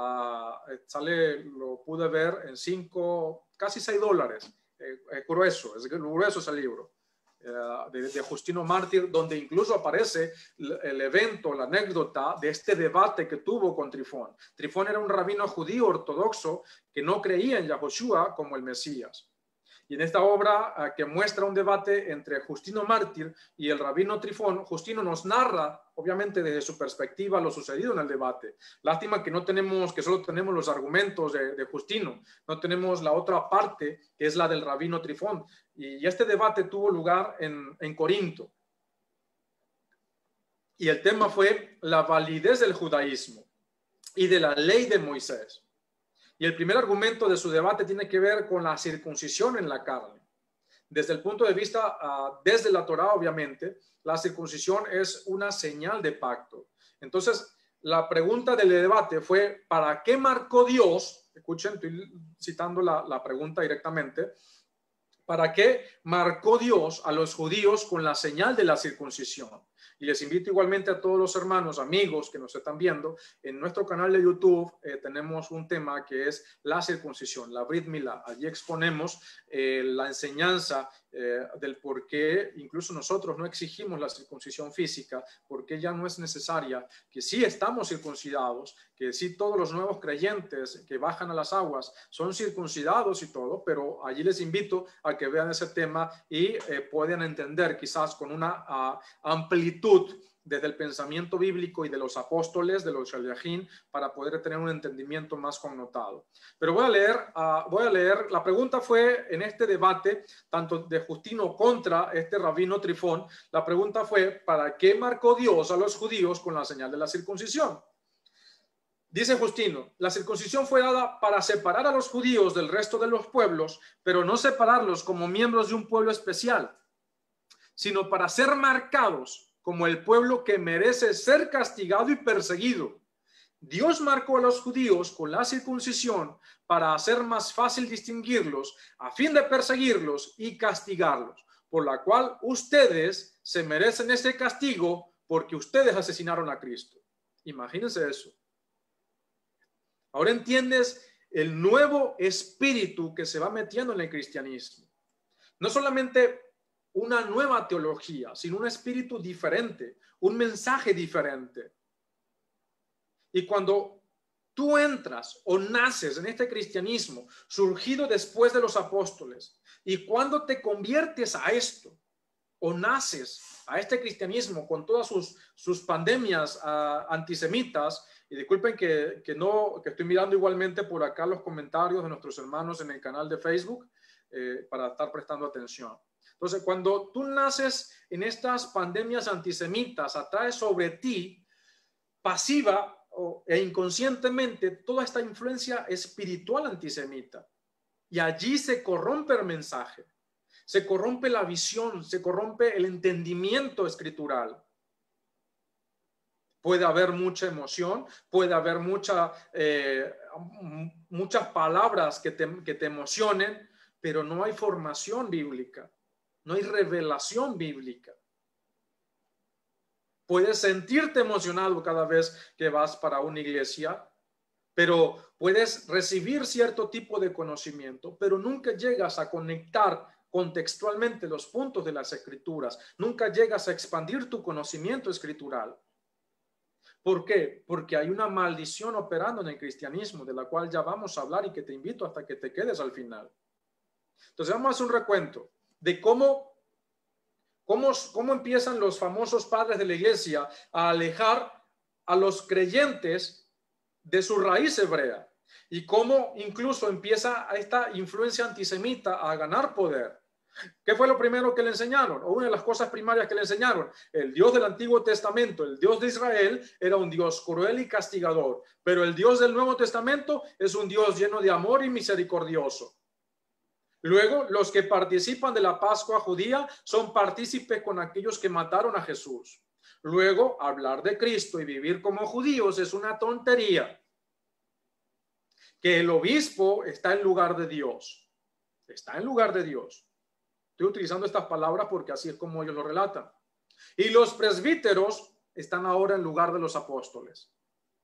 lo pude ver en casi $6, grueso es el libro. De Justino Mártir, donde incluso aparece el evento, la anécdota de este debate que tuvo con Trifón. Trifón era un rabino judío ortodoxo que no creía en Yahoshua como el Mesías. Y en esta obra que muestra un debate entre Justino Mártir y el rabino Trifón, Justino nos narra, obviamente desde su perspectiva, lo sucedido en el debate. Lástima que solo tenemos los argumentos de Justino, no tenemos la otra parte que es la del rabino Trifón. Y este debate tuvo lugar en Corinto. Y el tema fue la validez del judaísmo y de la ley de Moisés. Y el primer argumento de su debate tiene que ver con la circuncisión en la carne. Desde el punto de vista, desde la Torá, obviamente, la circuncisión es una señal de pacto. Entonces, la pregunta del debate fue, ¿para qué marcó Dios? Escuchen, estoy citando la pregunta directamente. ¿Para qué marcó Dios a los judíos con la señal de la circuncisión? Y les invito igualmente a todos los hermanos, amigos que nos están viendo, en nuestro canal de YouTube tenemos un tema que es la circuncisión, la Brit Milá. Allí exponemos la enseñanza del por qué incluso nosotros no exigimos la circuncisión física, porque ya no es necesaria, que sí estamos circuncidados, que sí todos los nuevos creyentes que bajan a las aguas son circuncidados y todo, pero allí les invito a que vean ese tema y puedan entender quizás con una amplitud desde el pensamiento bíblico y de los apóstoles, de los shaliachim, para poder tener un entendimiento más connotado. Pero voy a leer, la pregunta fue en este debate, tanto de Justino contra este rabino Trifón, la pregunta fue, ¿para qué marcó Dios a los judíos con la señal de la circuncisión? Dice Justino, la circuncisión fue dada para separar a los judíos del resto de los pueblos, pero no separarlos como miembros de un pueblo especial, sino para ser marcados como el pueblo que merece ser castigado y perseguido. Dios marcó a los judíos con la circuncisión para hacer más fácil distinguirlos, a fin de perseguirlos y castigarlos, por la cual ustedes se merecen ese castigo porque ustedes asesinaron a Cristo. Imagínense eso. Ahora entiendes el nuevo espíritu que se va metiendo en el cristianismo. No solamente una nueva teología, sino un espíritu diferente, un mensaje diferente. Y cuando tú entras o naces en este cristianismo surgido después de los apóstoles, y cuando te conviertes a esto o naces a este cristianismo con todas sus pandemias antisemitas, y disculpen que estoy mirando igualmente por acá los comentarios de nuestros hermanos en el canal de Facebook para estar prestando atención. Entonces, cuando tú naces en estas pandemias antisemitas, atrae sobre ti pasiva e inconscientemente toda esta influencia espiritual antisemita. Y allí se corrompe el mensaje, se corrompe la visión, se corrompe el entendimiento escritural. Puede haber mucha emoción, puede haber muchas palabras que te emocionen, pero no hay formación bíblica, no hay revelación bíblica. Puedes sentirte emocionado cada vez que vas para una iglesia, pero puedes recibir cierto tipo de conocimiento, pero nunca llegas a conectar contextualmente los puntos de las escrituras, nunca llegas a expandir tu conocimiento escritural. ¿Por qué? Porque hay una maldición operando en el cristianismo, de la cual ya vamos a hablar y que te invito hasta que te quedes al final. Entonces vamos a hacer un recuento de cómo empiezan los famosos padres de la iglesia a alejar a los creyentes de su raíz hebrea y cómo incluso empieza esta influencia antisemita a ganar poder. ¿Qué fue lo primero que le enseñaron? O una de las cosas primarias que le enseñaron. El Dios del Antiguo Testamento, el Dios de Israel, era un Dios cruel y castigador, pero el Dios del Nuevo Testamento es un Dios lleno de amor y misericordioso. Luego, los que participan de la Pascua judía son partícipes con aquellos que mataron a Jesús. Luego, hablar de Cristo y vivir como judíos es una tontería. Que el obispo está en lugar de Dios. Está en lugar de Dios. Estoy utilizando estas palabras porque así es como ellos lo relatan. Y los presbíteros están ahora en lugar de los apóstoles.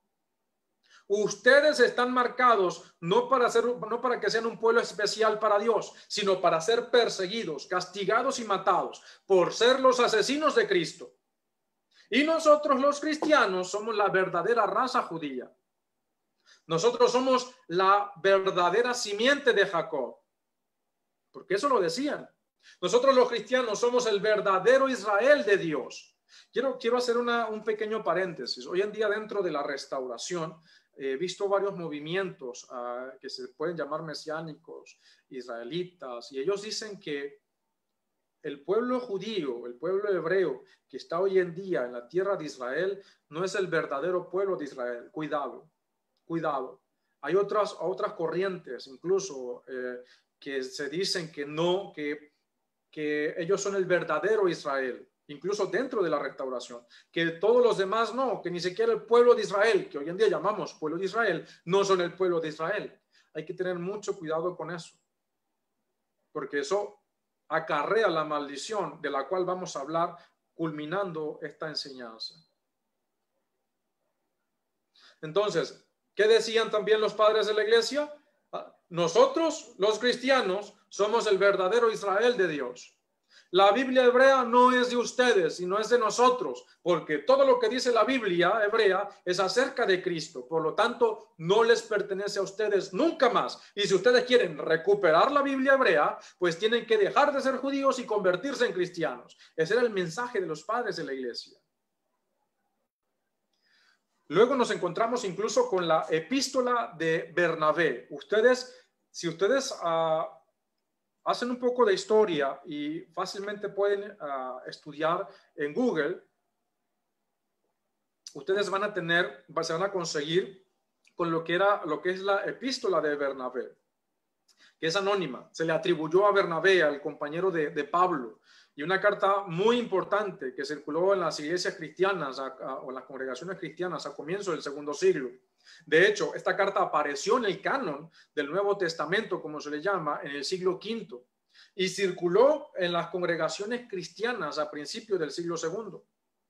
Ustedes están marcados no para que sean un pueblo especial para Dios, sino para ser perseguidos, castigados y matados por ser los asesinos de Cristo. Y nosotros los cristianos somos la verdadera raza judía. Nosotros somos la verdadera simiente de Jacob. Porque eso lo decían. Nosotros los cristianos somos el verdadero Israel de Dios. Quiero hacer un pequeño paréntesis. Hoy en día dentro de la restauración he visto varios movimientos que se pueden llamar mesiánicos, israelitas, y ellos dicen que el pueblo judío, el pueblo hebreo que está hoy en día en la tierra de Israel no es el verdadero pueblo de Israel. Cuidado, cuidado. Hay otras corrientes incluso que se dicen que no, que ellos son el verdadero Israel, incluso dentro de la restauración, que todos los demás no, que ni siquiera el pueblo de Israel, que hoy en día llamamos pueblo de Israel, no son el pueblo de Israel. Hay que tener mucho cuidado con eso, porque eso acarrea la maldición de la cual vamos a hablar culminando esta enseñanza. Entonces, ¿qué decían también los padres de la iglesia? Nosotros, los cristianos, somos el verdadero Israel de Dios. La Biblia hebrea no es de ustedes, sino es de nosotros, porque todo lo que dice la Biblia hebrea es acerca de Cristo. Por lo tanto, no les pertenece a ustedes nunca más. Y si ustedes quieren recuperar la Biblia hebrea, pues tienen que dejar de ser judíos y convertirse en cristianos. Ese era el mensaje de los padres de la iglesia. Luego nos encontramos incluso con la epístola de Bernabé. Si ustedes hacen un poco de historia y fácilmente pueden estudiar en Google, ustedes se van a conseguir con lo que es la epístola de Bernabé, que es anónima. Se le atribuyó a Bernabé, al compañero de Pablo, y una carta muy importante que circuló en las iglesias cristianas o en las congregaciones cristianas a comienzos del segundo siglo. De hecho, esta carta apareció en el canon del Nuevo Testamento, como se le llama, en el siglo V, y circuló en las congregaciones cristianas a principios del siglo II.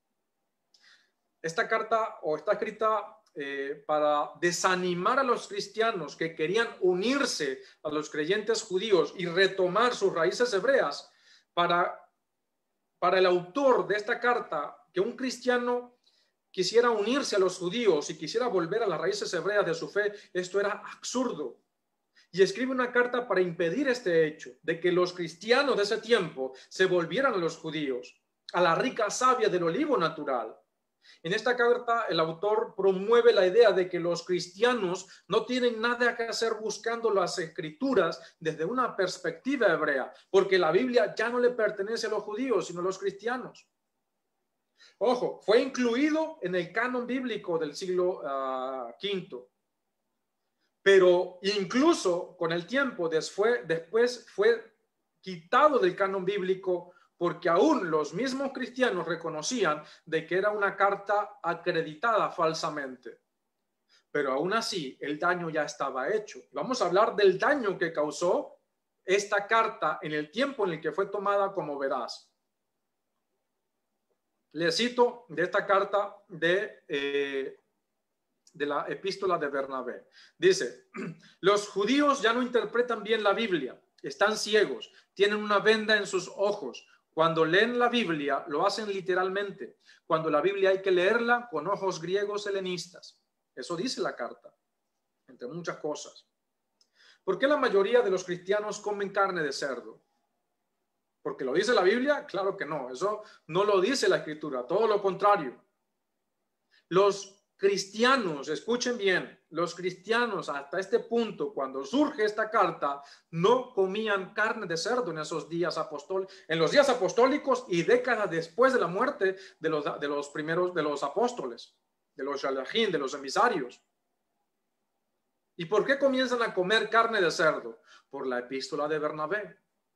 Esta carta está escrita para desanimar a los cristianos que querían unirse a los creyentes judíos y retomar sus raíces hebreas. Para el autor de esta carta, que un cristiano quisiera unirse a los judíos y quisiera volver a las raíces hebreas de su fe, esto era absurdo. Y escribe una carta para impedir este hecho, de que los cristianos de ese tiempo se volvieran a los judíos, a la rica savia del olivo natural. En esta carta el autor promueve la idea de que los cristianos no tienen nada que hacer buscando las escrituras desde una perspectiva hebrea, porque la Biblia ya no le pertenece a los judíos, sino a los cristianos. Ojo, fue incluido en el canon bíblico del siglo V. Pero incluso con el tiempo después fue quitado del canon bíblico porque aún los mismos cristianos reconocían de que era una carta acreditada falsamente. Pero aún así el daño ya estaba hecho. Vamos a hablar del daño que causó esta carta en el tiempo en el que fue tomada como veraz. Le cito de esta carta de la epístola de Bernabé. Dice, los judíos ya no interpretan bien la Biblia, están ciegos, tienen una venda en sus ojos. Cuando leen la Biblia, lo hacen literalmente. Cuando la Biblia hay que leerla con ojos griegos helenistas. Eso dice la carta, entre muchas cosas. ¿Por qué la mayoría de los cristianos comen carne de cerdo? ¿Porque lo dice la Biblia? Claro que no, eso no lo dice la Escritura, todo lo contrario. Los cristianos, escuchen bien, los cristianos hasta este punto, cuando surge esta carta, no comían carne de cerdo en esos días en los días apostólicos y décadas después de la muerte de los primeros, de los apóstoles, de los shaliachim, de los emisarios. ¿Y por qué comienzan a comer carne de cerdo? Por la epístola de Bernabé.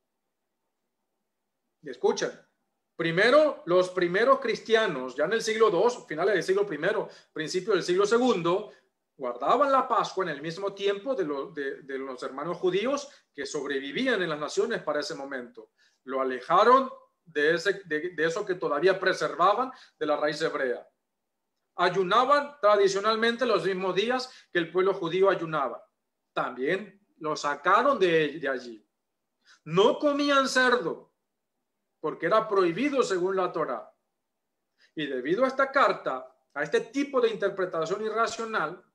Y escuchen, primero, los primeros cristianos, ya en el siglo II, finales del siglo I, principio del siglo II, guardaban la Pascua en el mismo tiempo de los hermanos judíos que sobrevivían en las naciones para ese momento. Lo alejaron de eso que todavía preservaban de la raíz hebrea. Ayunaban tradicionalmente los mismos días que el pueblo judío ayunaba. También lo sacaron de allí. No comían cerdo, porque era prohibido según la Torá. Y debido a esta carta, a este tipo de interpretación irracional,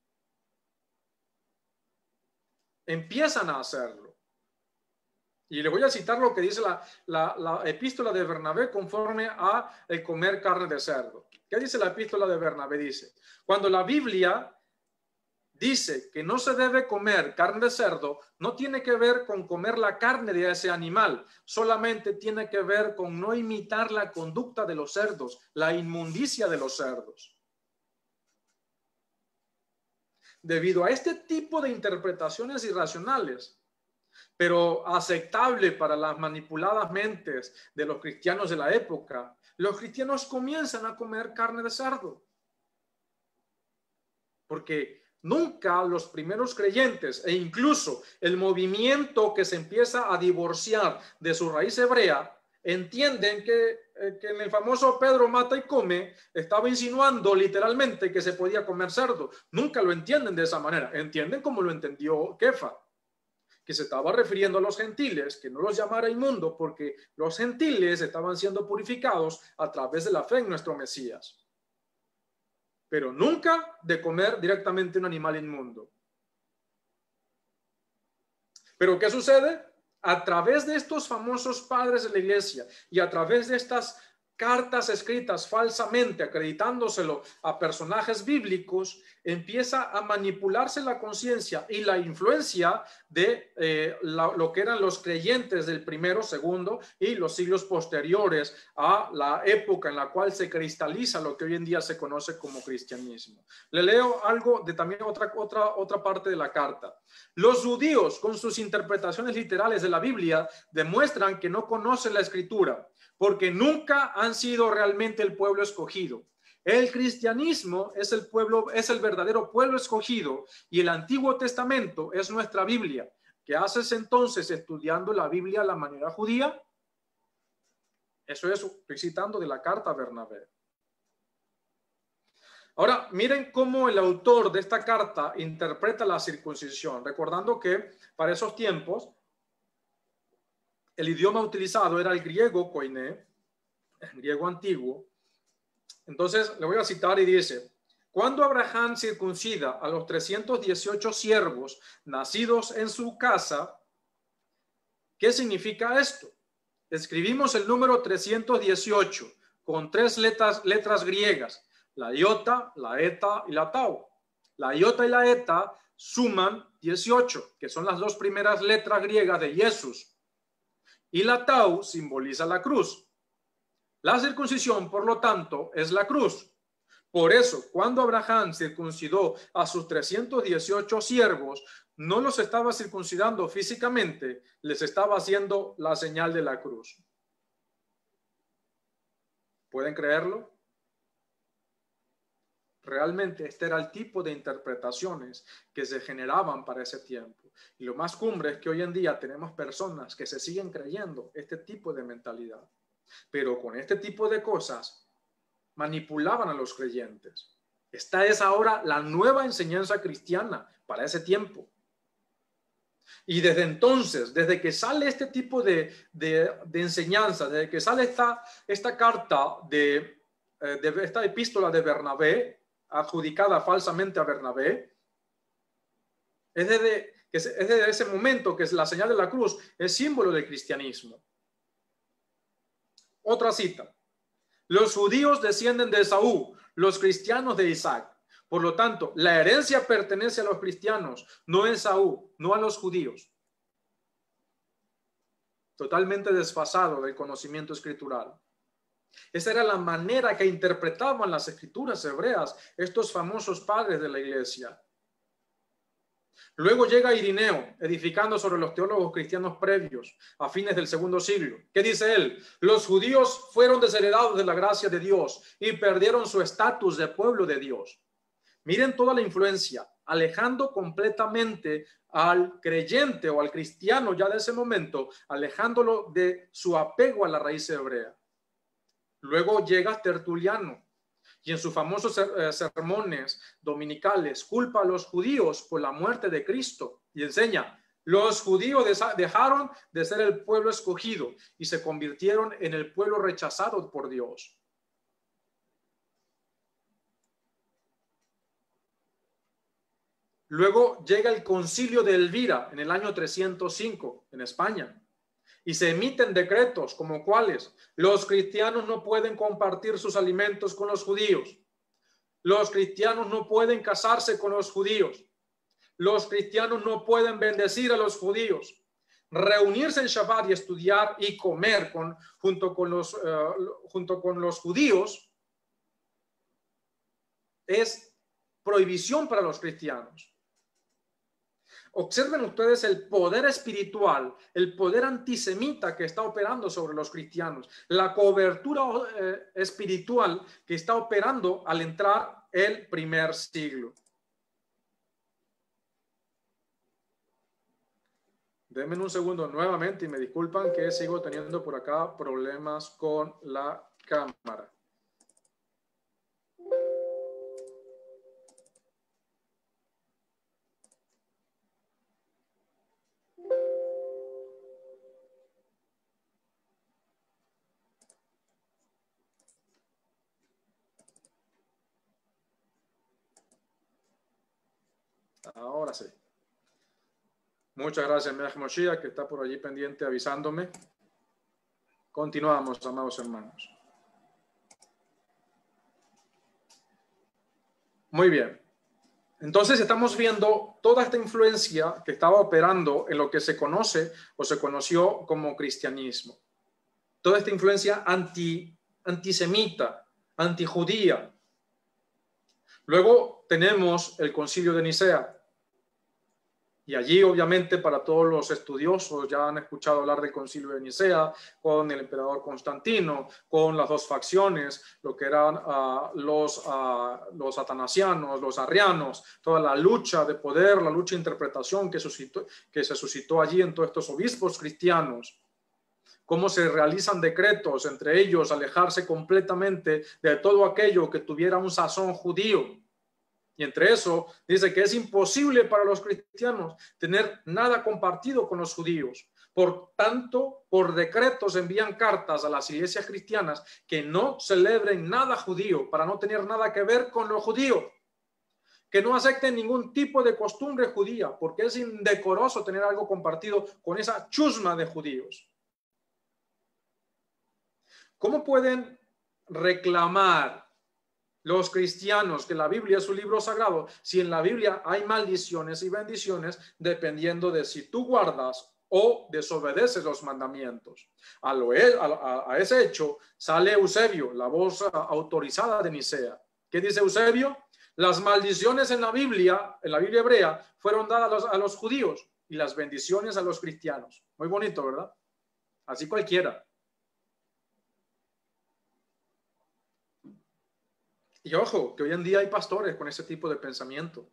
empiezan a hacerlo. Y le voy a citar lo que dice la epístola de Bernabé conforme a el comer carne de cerdo. ¿Qué dice la epístola de Bernabé? Dice, cuando la Biblia dice que no se debe comer carne de cerdo, no tiene que ver con comer la carne de ese animal, solamente tiene que ver con no imitar la conducta de los cerdos, la inmundicia de los cerdos. Debido a este tipo de interpretaciones irracionales, pero aceptable para las manipuladas mentes de los cristianos de la época, los cristianos comienzan a comer carne de cerdo. Porque nunca los primeros creyentes e incluso el movimiento que se empieza a divorciar de su raíz hebrea entienden que en el famoso Pedro mata y come estaba insinuando literalmente que se podía comer cerdo. Nunca lo entienden de esa manera. Entienden como lo entendió Kefa, que se estaba refiriendo a los gentiles, que no los llamara inmundo porque los gentiles estaban siendo purificados a través de la fe en nuestro Mesías. Pero nunca de comer directamente un animal inmundo. Pero ¿qué sucede? A través de estos famosos padres de la iglesia y a través de estas cartas escritas falsamente, acreditándoselo a personajes bíblicos, empieza a manipularse la conciencia y la influencia de lo que eran los creyentes del primero, segundo y los siglos posteriores a la época en la cual se cristaliza lo que hoy en día se conoce como cristianismo. Le leo algo de también otra parte de la carta. Los judíos, con sus interpretaciones literales de la Biblia, demuestran que no conocen la escritura, porque nunca han sido realmente el pueblo escogido. El cristianismo es el verdadero pueblo escogido y el Antiguo Testamento es nuestra Biblia. ¿Qué haces entonces estudiando la Biblia a la manera judía? Eso estoy citando de la carta a Bernabé. Ahora, miren cómo el autor de esta carta interpreta la circuncisión, recordando que para esos tiempos el idioma utilizado era el griego koiné, el griego antiguo. Entonces, le voy a citar y dice, cuando Abraham circuncida a los 318 siervos nacidos en su casa, ¿qué significa esto? Escribimos el número 318 con 3 letras griegas, la iota, la eta y la tau. La iota y la eta suman 18, que son las 2 primeras letras griegas de Jesús. Y la tau simboliza la cruz. La circuncisión, por lo tanto, es la cruz. Por eso, cuando Abraham circuncidó a sus 318 siervos, no los estaba circuncidando físicamente, les estaba haciendo la señal de la cruz. ¿Pueden creerlo? Realmente este era el tipo de interpretaciones que se generaban para ese tiempo. Y lo más cumbre es que hoy en día tenemos personas que se siguen creyendo este tipo de mentalidad. Pero con este tipo de cosas manipulaban a los creyentes. Esta es ahora la nueva enseñanza cristiana para ese tiempo. Y desde entonces, desde que sale este tipo de enseñanza, desde que sale esta carta de esta epístola de Bernabé, adjudicada falsamente a Bernabé, es desde ese momento que es la señal de la cruz, es símbolo del cristianismo. Otra cita. Los judíos descienden de Esaú, los cristianos de Isaac. Por lo tanto, la herencia pertenece a los cristianos, no a Esaú, no a los judíos. Totalmente desfasado del conocimiento escritural. Esa era la manera que interpretaban las escrituras hebreas estos famosos padres de la iglesia. Luego llega Irineo, edificando sobre los teólogos cristianos previos, a fines del segundo siglo. ¿Qué dice él? Los judíos fueron desheredados de la gracia de Dios y perdieron su estatus de pueblo de Dios. Miren toda la influencia, alejando completamente al creyente o al cristiano ya de ese momento, alejándolo de su apego a la raíz hebrea. Luego llega Tertuliano y en sus famosos sermones dominicales culpa a los judíos por la muerte de Cristo y enseña: los judíos dejaron de ser el pueblo escogido y se convirtieron en el pueblo rechazado por Dios. Luego llega el concilio de Elvira en el año 305 en España. Y se emiten decretos como cuáles: los cristianos no pueden compartir sus alimentos con los judíos. Los cristianos no pueden casarse con los judíos. Los cristianos no pueden bendecir a los judíos. Reunirse en Shabbat y estudiar y comer junto con los judíos es prohibición para los cristianos. Observen ustedes el poder espiritual, el poder antisemita que está operando sobre los cristianos, la cobertura espiritual que está operando al entrar el primer siglo. Denme un segundo nuevamente y me disculpan que sigo teniendo por acá problemas con la cámara. Ahora sí. Muchas gracias, Melech Moshiach, que está por allí pendiente avisándome. Continuamos, amados hermanos. Muy bien. Entonces estamos viendo toda esta influencia que estaba operando en lo que se conoce o se conoció como cristianismo. Toda esta influencia antisemita, antijudía. Luego tenemos el Concilio de Nicea. Y allí, obviamente, para todos los estudiosos ya han escuchado hablar del Concilio de Nicea, con el emperador Constantino, con las dos facciones, lo que eran los atanasianos, los arrianos, toda la lucha de poder, la lucha de interpretación que se suscitó allí en todos estos obispos cristianos. Cómo se realizan decretos, entre ellos alejarse completamente de todo aquello que tuviera un sazón judío. Y entre eso dice que es imposible para los cristianos tener nada compartido con los judíos. Por tanto, por decretos envían cartas a las iglesias cristianas que no celebren nada judío para no tener nada que ver con lo judío. Que no acepten ningún tipo de costumbre judía porque es indecoroso tener algo compartido con esa chusma de judíos. ¿Cómo pueden reclamar los cristianos que la Biblia es su libro sagrado si en la Biblia hay maldiciones y bendiciones dependiendo de si tú guardas o desobedeces los mandamientos. A ese hecho sale Eusebio, la voz autorizada de Nicea. ¿Qué dice Eusebio? Las maldiciones en la Biblia hebrea, fueron dadas a los judíos y las bendiciones a los cristianos. Muy bonito, ¿verdad? Así cualquiera. Y ojo, que hoy en día hay pastores con ese tipo de pensamiento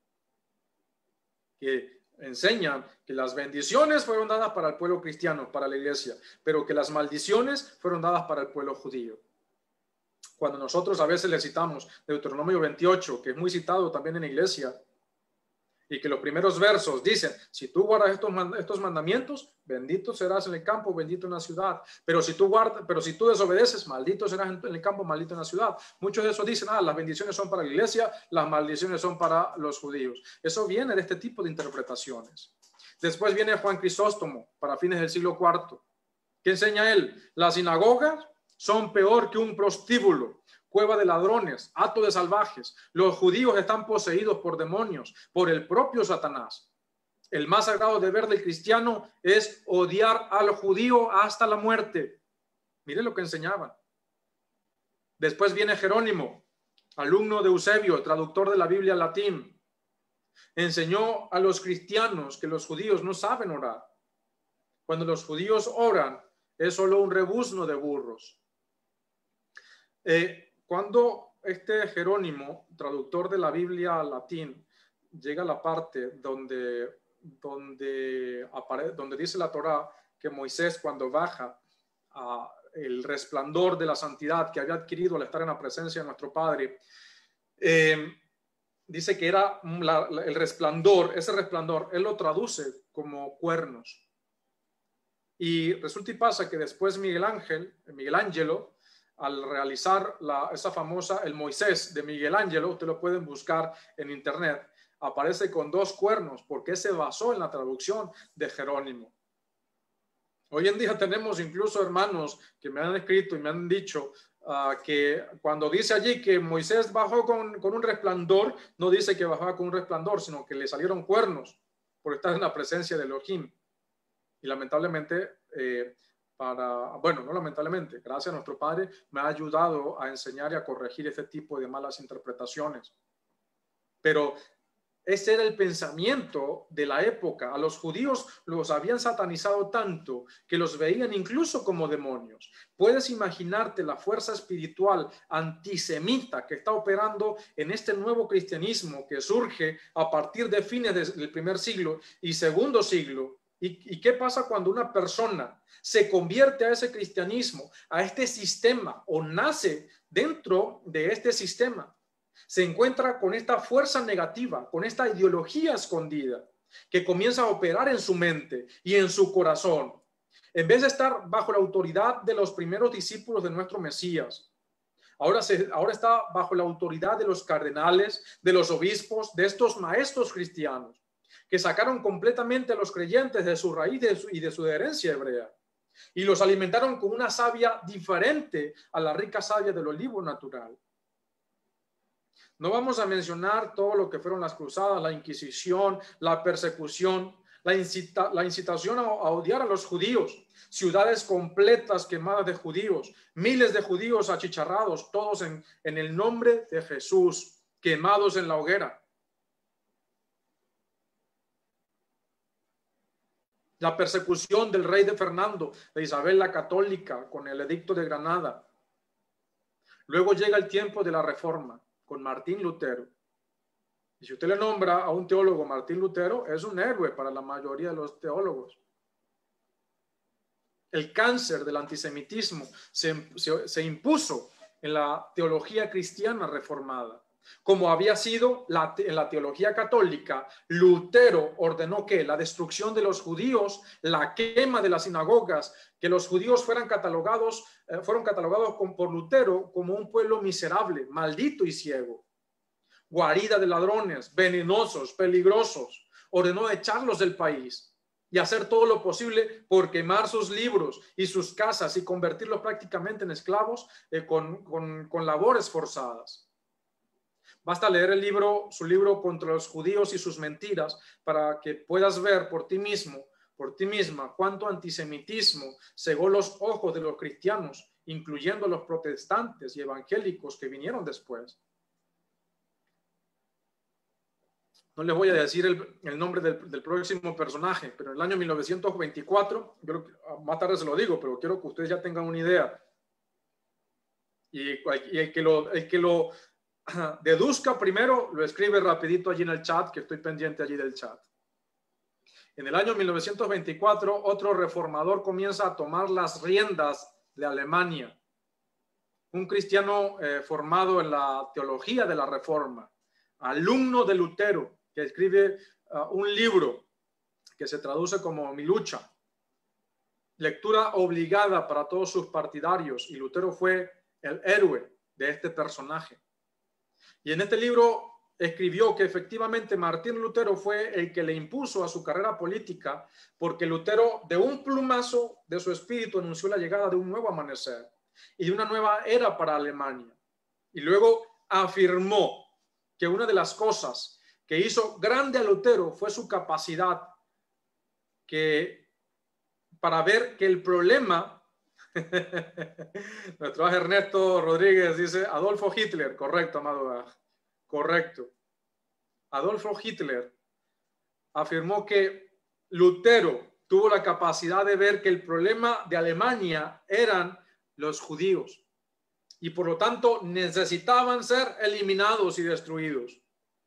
que enseñan que las bendiciones fueron dadas para el pueblo cristiano, para la iglesia, pero que las maldiciones fueron dadas para el pueblo judío. Cuando nosotros a veces le citamos Deuteronomio 28, que es muy citado también en la iglesia, y que los primeros versos dicen, si tú guardas estos mandamientos, bendito serás en el campo, bendito en la ciudad. Pero si tú desobedeces, maldito serás en el campo, maldito en la ciudad. Muchos de esos dicen, las bendiciones son para la iglesia, las maldiciones son para los judíos. Eso viene de este tipo de interpretaciones. Después viene Juan Crisóstomo, para fines del siglo IV. ¿Qué enseña él? Las sinagogas son peor que un prostíbulo, cueva de ladrones, hato de salvajes. Los judíos están poseídos por demonios, por el propio Satanás. El más sagrado deber del cristiano es odiar al judío hasta la muerte. Miren lo que enseñaban. Después viene Jerónimo, alumno de Eusebio, traductor de la Biblia al latín. Enseñó a los cristianos que los judíos no saben orar. Cuando los judíos oran, es solo un rebuzno de burros. Cuando este Jerónimo, traductor de la Biblia al latín, llega a la parte donde dice la Torá que Moisés, cuando baja el resplandor de la santidad que había adquirido al estar en la presencia de nuestro Padre, dice que era el resplandor, ese resplandor, él lo traduce como cuernos. Y resulta y pasa que después Miguel Ángelo, al realizar esa famosa, el Moisés de Miguel Ángelo, ustedes lo pueden buscar en internet, aparece con 2 cuernos porque se basó en la traducción de Jerónimo. Hoy en día tenemos incluso hermanos que me han escrito y me han dicho que cuando dice allí que Moisés bajó con un resplandor, no dice que bajaba con un resplandor, sino que le salieron cuernos por estar en la presencia de Elohim. Y lamentablemente, no lamentablemente, gracias a nuestro Padre, me ha ayudado a enseñar y a corregir este tipo de malas interpretaciones. Pero ese era el pensamiento de la época. A los judíos los habían satanizado tanto que los veían incluso como demonios. Puedes imaginarte la fuerza espiritual antisemita que está operando en este nuevo cristianismo que surge a partir de fines del primer siglo y segundo siglo. ¿Y qué pasa cuando una persona se convierte a ese cristianismo, a este sistema, o nace dentro de este sistema? Se encuentra con esta fuerza negativa, con esta ideología escondida que comienza a operar en su mente y en su corazón. En vez de estar bajo la autoridad de los primeros discípulos de nuestro Mesías, ahora está bajo la autoridad de los cardenales, de los obispos, de estos maestros cristianos que sacaron completamente a los creyentes de su raíz y de su herencia hebrea y los alimentaron con una savia diferente a la rica savia del olivo natural. No vamos a mencionar todo lo que fueron las cruzadas, la Inquisición, la persecución, la incitación a odiar a los judíos, ciudades completas quemadas de judíos, miles de judíos achicharrados, todos en el nombre de Jesús, quemados en la hoguera. La persecución del rey de Fernando, de Isabel la Católica, con el edicto de Granada. Luego llega el tiempo de la Reforma, con Martín Lutero. Y si usted le nombra a un teólogo Martín Lutero, es un héroe para la mayoría de los teólogos. El cáncer del antisemitismo se impuso en la teología cristiana reformada. Como había sido en la teología católica, Lutero ordenó que la destrucción de los judíos, la quema de las sinagogas, que los judíos fueron catalogados por Lutero como un pueblo miserable, maldito y ciego, guarida de ladrones, venenosos, peligrosos. Ordenó echarlos del país y hacer todo lo posible por quemar sus libros y sus casas y convertirlos prácticamente en esclavos con labores forzadas. Basta leer su libro contra los judíos y sus mentiras para que puedas ver por ti mismo por ti misma cuánto antisemitismo cegó los ojos de los cristianos, incluyendo los protestantes y evangélicos que vinieron después. No les voy a decir el nombre del próximo personaje, pero en el año 1924, más tarde se lo digo, pero quiero que ustedes ya tengan una idea. Y el que lo deduzca primero, lo escribe rapidito allí en el chat, que estoy pendiente allí del chat. En el año 1924, otro reformador comienza a tomar las riendas de Alemania. Un cristiano formado en la teología de la Reforma, alumno de Lutero, que escribe un libro que se traduce como Mi lucha. Lectura obligada para todos sus partidarios, y Lutero fue el héroe de este personaje. Y en este libro escribió que efectivamente Martín Lutero fue el que le impuso a su carrera política, porque Lutero de un plumazo de su espíritu anunció la llegada de un nuevo amanecer y de una nueva era para Alemania. Y luego afirmó que una de las cosas que hizo grande a Lutero fue su capacidad para ver que el problema, nuestro Ernesto Rodríguez dice Adolfo Hitler, correcto, amado, correcto. Adolfo Hitler afirmó que Lutero tuvo la capacidad de ver que el problema de Alemania eran los judíos y por lo tanto necesitaban ser eliminados y destruidos.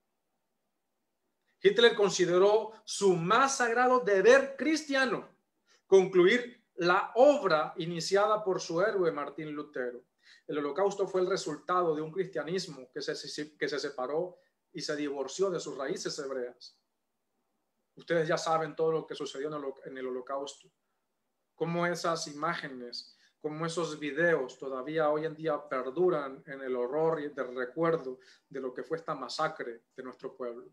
Hitler consideró su más sagrado deber cristiano concluir la obra iniciada por su héroe Martín Lutero. El Holocausto fue el resultado de un cristianismo que se separó y se divorció de sus raíces hebreas. Ustedes ya saben todo lo que sucedió en el Holocausto, cómo esas imágenes, cómo esos videos todavía hoy en día perduran en el horror y del recuerdo de lo que fue esta masacre de nuestro pueblo.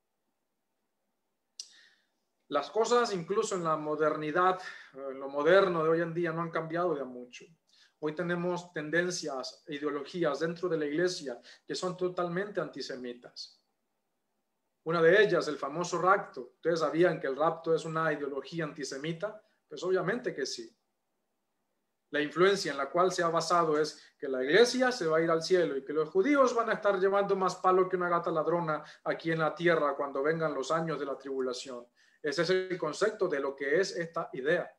Las cosas, incluso en la modernidad, en lo moderno de hoy en día, no han cambiado ya mucho. Hoy tenemos tendencias e ideologías dentro de la iglesia que son totalmente antisemitas. Una de ellas, el famoso rapto. ¿Ustedes sabían que el rapto es una ideología antisemita? Pues obviamente que sí. La influencia en la cual se ha basado es que la iglesia se va a ir al cielo y que los judíos van a estar llevando más palo que una gata ladrona aquí en la tierra cuando vengan los años de la tribulación. Ese es el concepto de lo que es esta idea.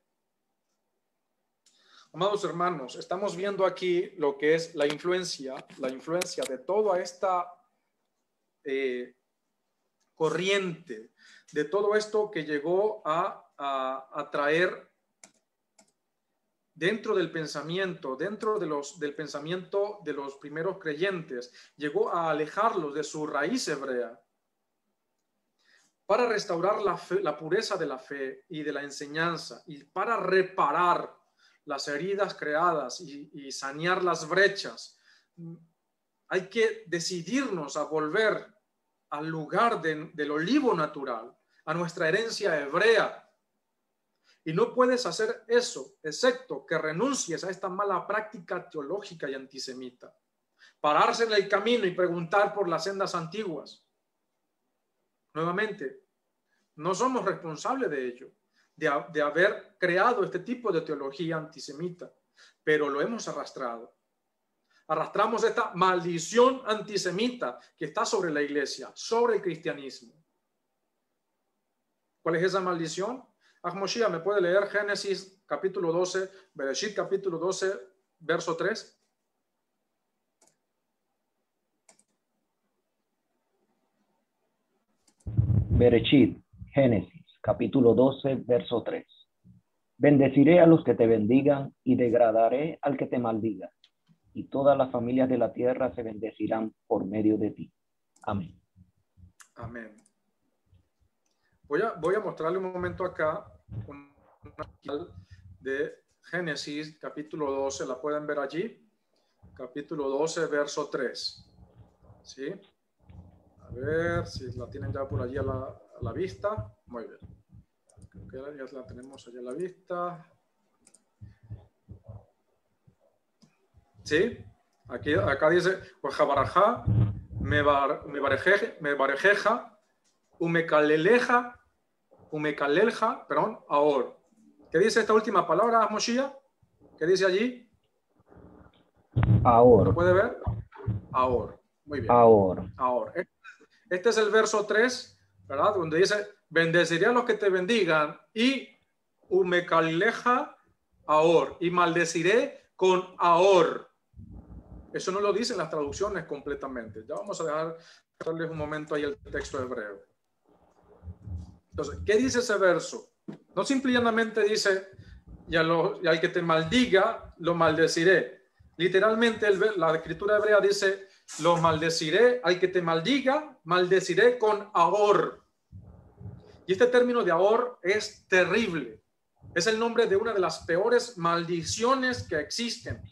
Amados hermanos, estamos viendo aquí lo que es la influencia de toda esta corriente, de todo esto que llegó a traer dentro del pensamiento, del pensamiento de los primeros creyentes, llegó a alejarlos de su raíz hebrea, para restaurar la pureza de la fe y de la enseñanza, y para reparar las heridas creadas y sanear las brechas. Hay que decidirnos a volver al lugar del olivo natural, a nuestra herencia hebrea. Y no puedes hacer eso, excepto que renuncies a esta mala práctica teológica y antisemita. Pararse en el camino y preguntar por las sendas antiguas. Nuevamente, no somos responsables de ello, de haber creado este tipo de teología antisemita, pero lo hemos arrastrado. Arrastramos esta maldición antisemita que está sobre la iglesia, sobre el cristianismo. ¿Cuál es esa maldición? Ahmoshia, ¿me puede leer Génesis capítulo 12, Bereshit capítulo 12, verso 3? Bereshit, Génesis, capítulo 12, verso 3. Bendeciré a los que te bendigan y degradaré al que te maldiga, y todas las familias de la tierra se bendecirán por medio de ti. Amén. Amén. Voy a mostrarle un momento acá una de Génesis, capítulo 12, la pueden ver allí, capítulo 12, verso 3. ¿Sí? A ver si la tienen ya por allí a la vista. Muy bien. Creo que ya la tenemos allí a la vista. ¿Sí? Acá dice, Jabarajá, me barejeja, umekaleleja, umekalelja, perdón, ahor. ¿Qué dice esta última palabra, Moshiach? ¿Qué dice allí? Ahor. ¿Lo puede ver? Ahor. Muy bien. Ahor. Ahora, este es el verso 3, ¿verdad? Donde dice, bendeciré a los que te bendigan y umekaleja ahor, y maldeciré con ahor. Eso no lo dicen las traducciones completamente. Ya vamos a dejarles un momento ahí el texto hebreo. Entonces, ¿qué dice ese verso? No simplemente dice, y al que te maldiga, lo maldeciré. Literalmente la escritura hebrea dice, lo maldeciré, al que te maldiga, maldeciré con ahor. Y este término de ahor es terrible. Es el nombre de una de las peores maldiciones que existen.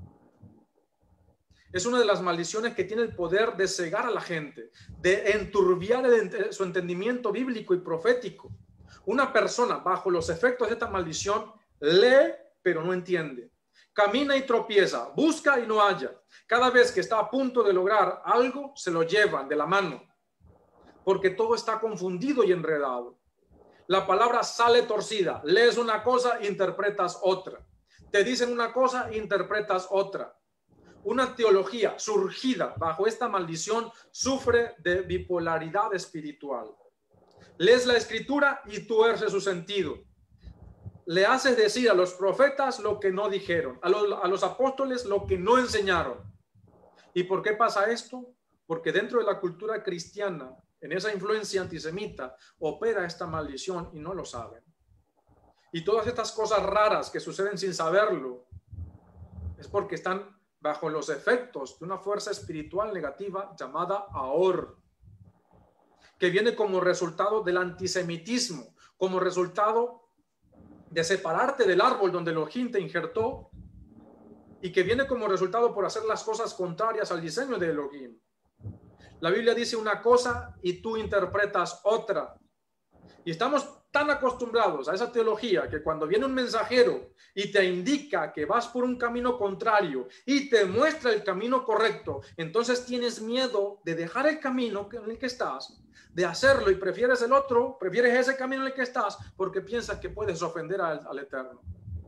Es una de las maldiciones que tiene el poder de cegar a la gente, de enturbiar su entendimiento bíblico y profético. Una persona bajo los efectos de esta maldición lee, pero no entiende. Camina y tropieza, busca y no halla. Cada vez que está a punto de lograr algo, se lo llevan de la mano, porque todo está confundido y enredado. La palabra sale torcida. Lees una cosa, interpretas otra. Te dicen una cosa, interpretas otra. Una teología surgida bajo esta maldición sufre de bipolaridad espiritual. Lees la escritura y tuerce su sentido. Le haces decir a los profetas lo que no dijeron, a los apóstoles lo que no enseñaron. ¿Y por qué pasa esto? Porque dentro de la cultura cristiana, en esa influencia antisemita, opera esta maldición y no lo saben. Y todas estas cosas raras que suceden sin saberlo, es porque están bajo los efectos de una fuerza espiritual negativa llamada ahor, que viene como resultado del antisemitismo, como resultado de separarte del árbol donde Elohim te injertó, y que viene como resultado por hacer las cosas contrarias al diseño de Elohim. La Biblia dice una cosa y tú interpretas otra. Y estamos tan acostumbrados a esa teología que cuando viene un mensajero y te indica que vas por un camino contrario y te muestra el camino correcto, entonces tienes miedo de dejar el camino en el que estás, de hacerlo, y prefieres el otro, prefieres ese camino en el que estás porque piensas que puedes ofender al Eterno.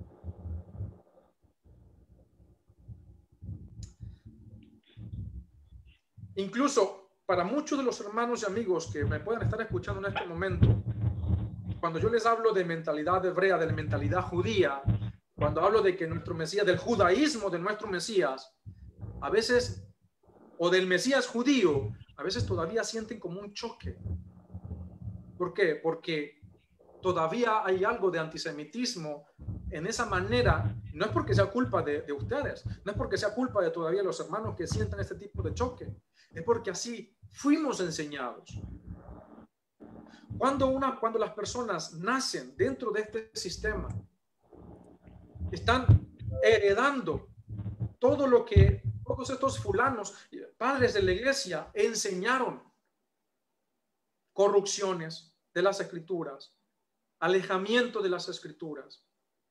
Incluso para muchos de los hermanos y amigos que me puedan estar escuchando en este momento, cuando yo les hablo de mentalidad hebrea, de mentalidad judía, cuando hablo de que nuestro Mesías, del judaísmo de nuestro Mesías, a veces, o del Mesías judío, a veces todavía sienten como un choque. ¿Por qué? Porque todavía hay algo de antisemitismo en esa manera. No es porque sea culpa de ustedes, no es porque sea culpa de todavía los hermanos que sienten este tipo de choque, es porque así fuimos enseñados. Cuando las personas nacen dentro de este sistema, están heredando todo lo que todos estos fulanos, padres de la iglesia, enseñaron. Corrupciones de las escrituras, alejamiento de las escrituras.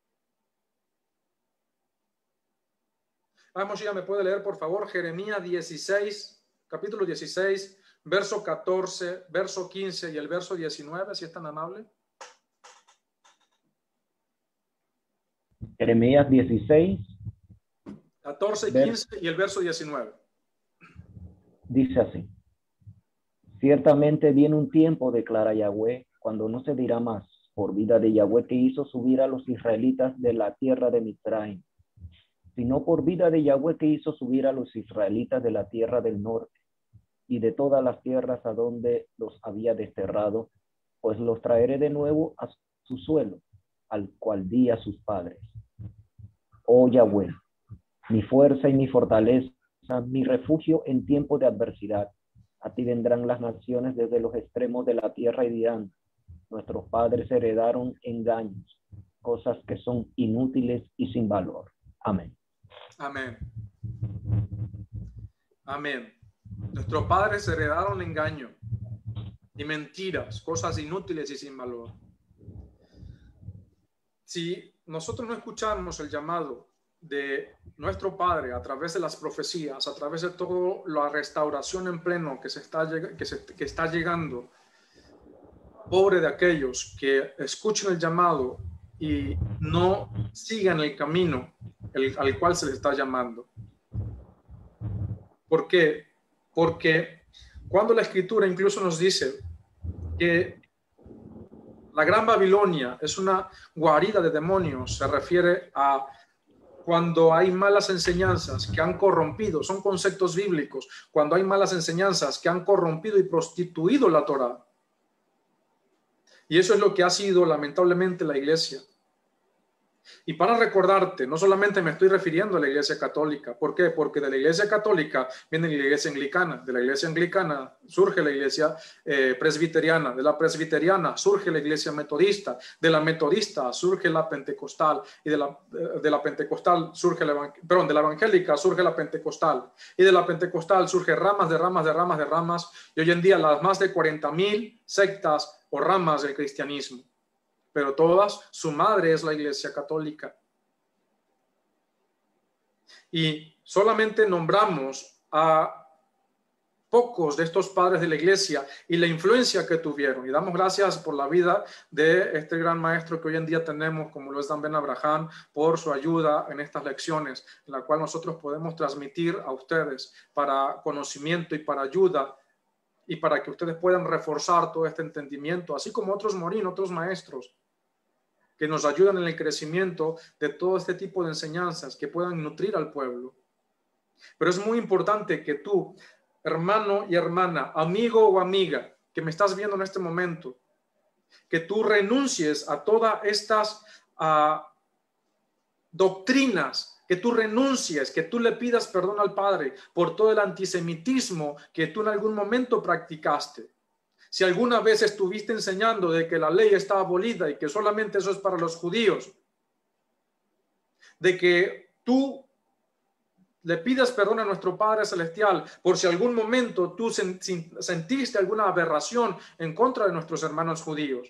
Vamos, ya me puede leer, por favor, Jeremías 16, capítulo 16, verso 14, verso 15 y el verso 19, si es tan amable. Jeremías 16, 14, 15 y el verso 19. Dice así: ciertamente viene un tiempo, declara Yahweh, cuando no se dirá más, por vida de Yahweh que hizo subir a los israelitas de la tierra de Misraim, sino por vida de Yahweh que hizo subir a los israelitas de la tierra del norte y de todas las tierras a donde los había desterrado, pues los traeré de nuevo a su suelo, al cual di a sus padres. Oh Yahweh, mi fuerza y mi fortaleza, mi refugio en tiempo de adversidad. A ti vendrán las naciones desde los extremos de la tierra y dirán: nuestros padres heredaron engaños, cosas que son inútiles y sin valor. Amén. Amén. Amén. Nuestros padres heredaron engaño y mentiras, cosas inútiles y sin valor. Si nosotros no escuchamos el llamado de nuestro Padre a través de las profecías, a través de toda la restauración en pleno que está llegando, pobre de aquellos que escuchen el llamado y no sigan el camino al cual se les está llamando. ¿Por qué? Porque cuando la Escritura incluso nos dice que la Gran Babilonia es una guarida de demonios, se refiere a cuando hay malas enseñanzas que han corrompido, son conceptos bíblicos, cuando hay malas enseñanzas que han corrompido y prostituido la Torá. Y eso es lo que ha sido lamentablemente la iglesia. Y para recordarte, no solamente me estoy refiriendo a la iglesia católica. ¿Por qué? Porque de la iglesia católica viene la iglesia anglicana. De la iglesia anglicana surge la iglesia presbiteriana. De la presbiteriana surge la iglesia metodista. De la metodista surge la pentecostal. Y de la pentecostal surge de la evangélica surge la pentecostal. Y de la pentecostal surge ramas de ramas de ramas de ramas. Y hoy en día las más de 40,000 sectas o ramas del cristianismo. Pero todas, su madre es la iglesia católica. Y solamente nombramos a pocos de estos padres de la iglesia y la influencia que tuvieron. Y damos gracias por la vida de este gran maestro que hoy en día tenemos, como lo es Dan Ben Abraham, por su ayuda en estas lecciones, en la cual nosotros podemos transmitir a ustedes para conocimiento y para ayuda, y para que ustedes puedan reforzar todo este entendimiento, así como otros morinos, otros maestros, que nos ayudan en el crecimiento de todo este tipo de enseñanzas que puedan nutrir al pueblo. Pero es muy importante que tú, hermano y hermana, amigo o amiga, que me estás viendo en este momento, que tú renuncies a todas estas doctrinas, que tú renuncies, que tú le pidas perdón al Padre por todo el antisemitismo que tú en algún momento practicaste. Si alguna vez estuviste enseñando de que la ley está abolida y que solamente eso es para los judíos, de que tú le pidas perdón a nuestro Padre Celestial por si algún momento tú sentiste alguna aberración en contra de nuestros hermanos judíos.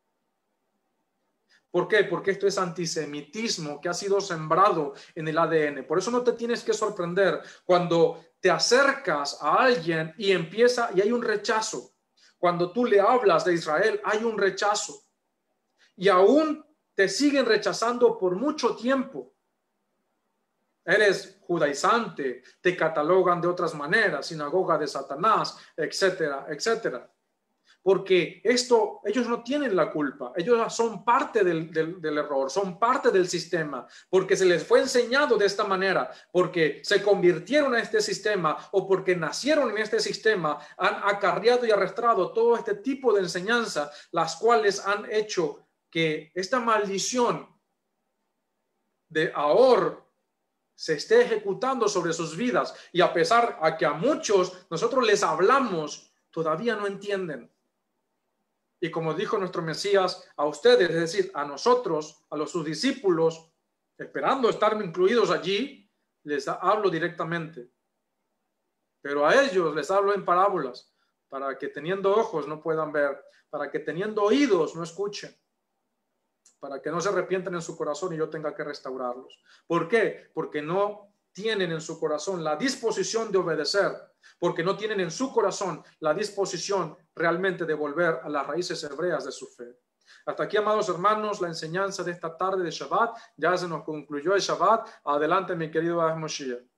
¿Por qué? Porque esto es antisemitismo que ha sido sembrado en el ADN. Por eso no te tienes que sorprender cuando te acercas a alguien y hay un rechazo. Cuando tú le hablas de Israel, hay un rechazo. Y aún te siguen rechazando por mucho tiempo. Eres judaizante, te catalogan de otras maneras, sinagoga de Satanás, etcétera, etcétera. Porque ellos no tienen la culpa, ellos son parte del error, son parte del sistema, porque se les fue enseñado de esta manera, porque se convirtieron en este sistema o porque nacieron en este sistema, han acarreado y arrastrado todo este tipo de enseñanza, las cuales han hecho que esta maldición de Ahor se esté ejecutando sobre sus vidas, y a pesar a que a muchos nosotros les hablamos, todavía no entienden. Y como dijo nuestro Mesías, a ustedes, es decir, a nosotros, a sus discípulos, esperando estar incluidos allí, les hablo directamente. Pero a ellos les hablo en parábolas, para que teniendo ojos no puedan ver, para que teniendo oídos no escuchen, para que no se arrepientan en su corazón y yo tenga que restaurarlos. ¿Por qué? Porque no tienen en su corazón la disposición de obedecer, porque no tienen en su corazón la disposición realmente de volver a las raíces hebreas de su fe. Hasta aquí, amados hermanos, la enseñanza de esta tarde de Shabbat. Ya se nos concluyó el Shabbat. Adelante, mi querido Moshiach.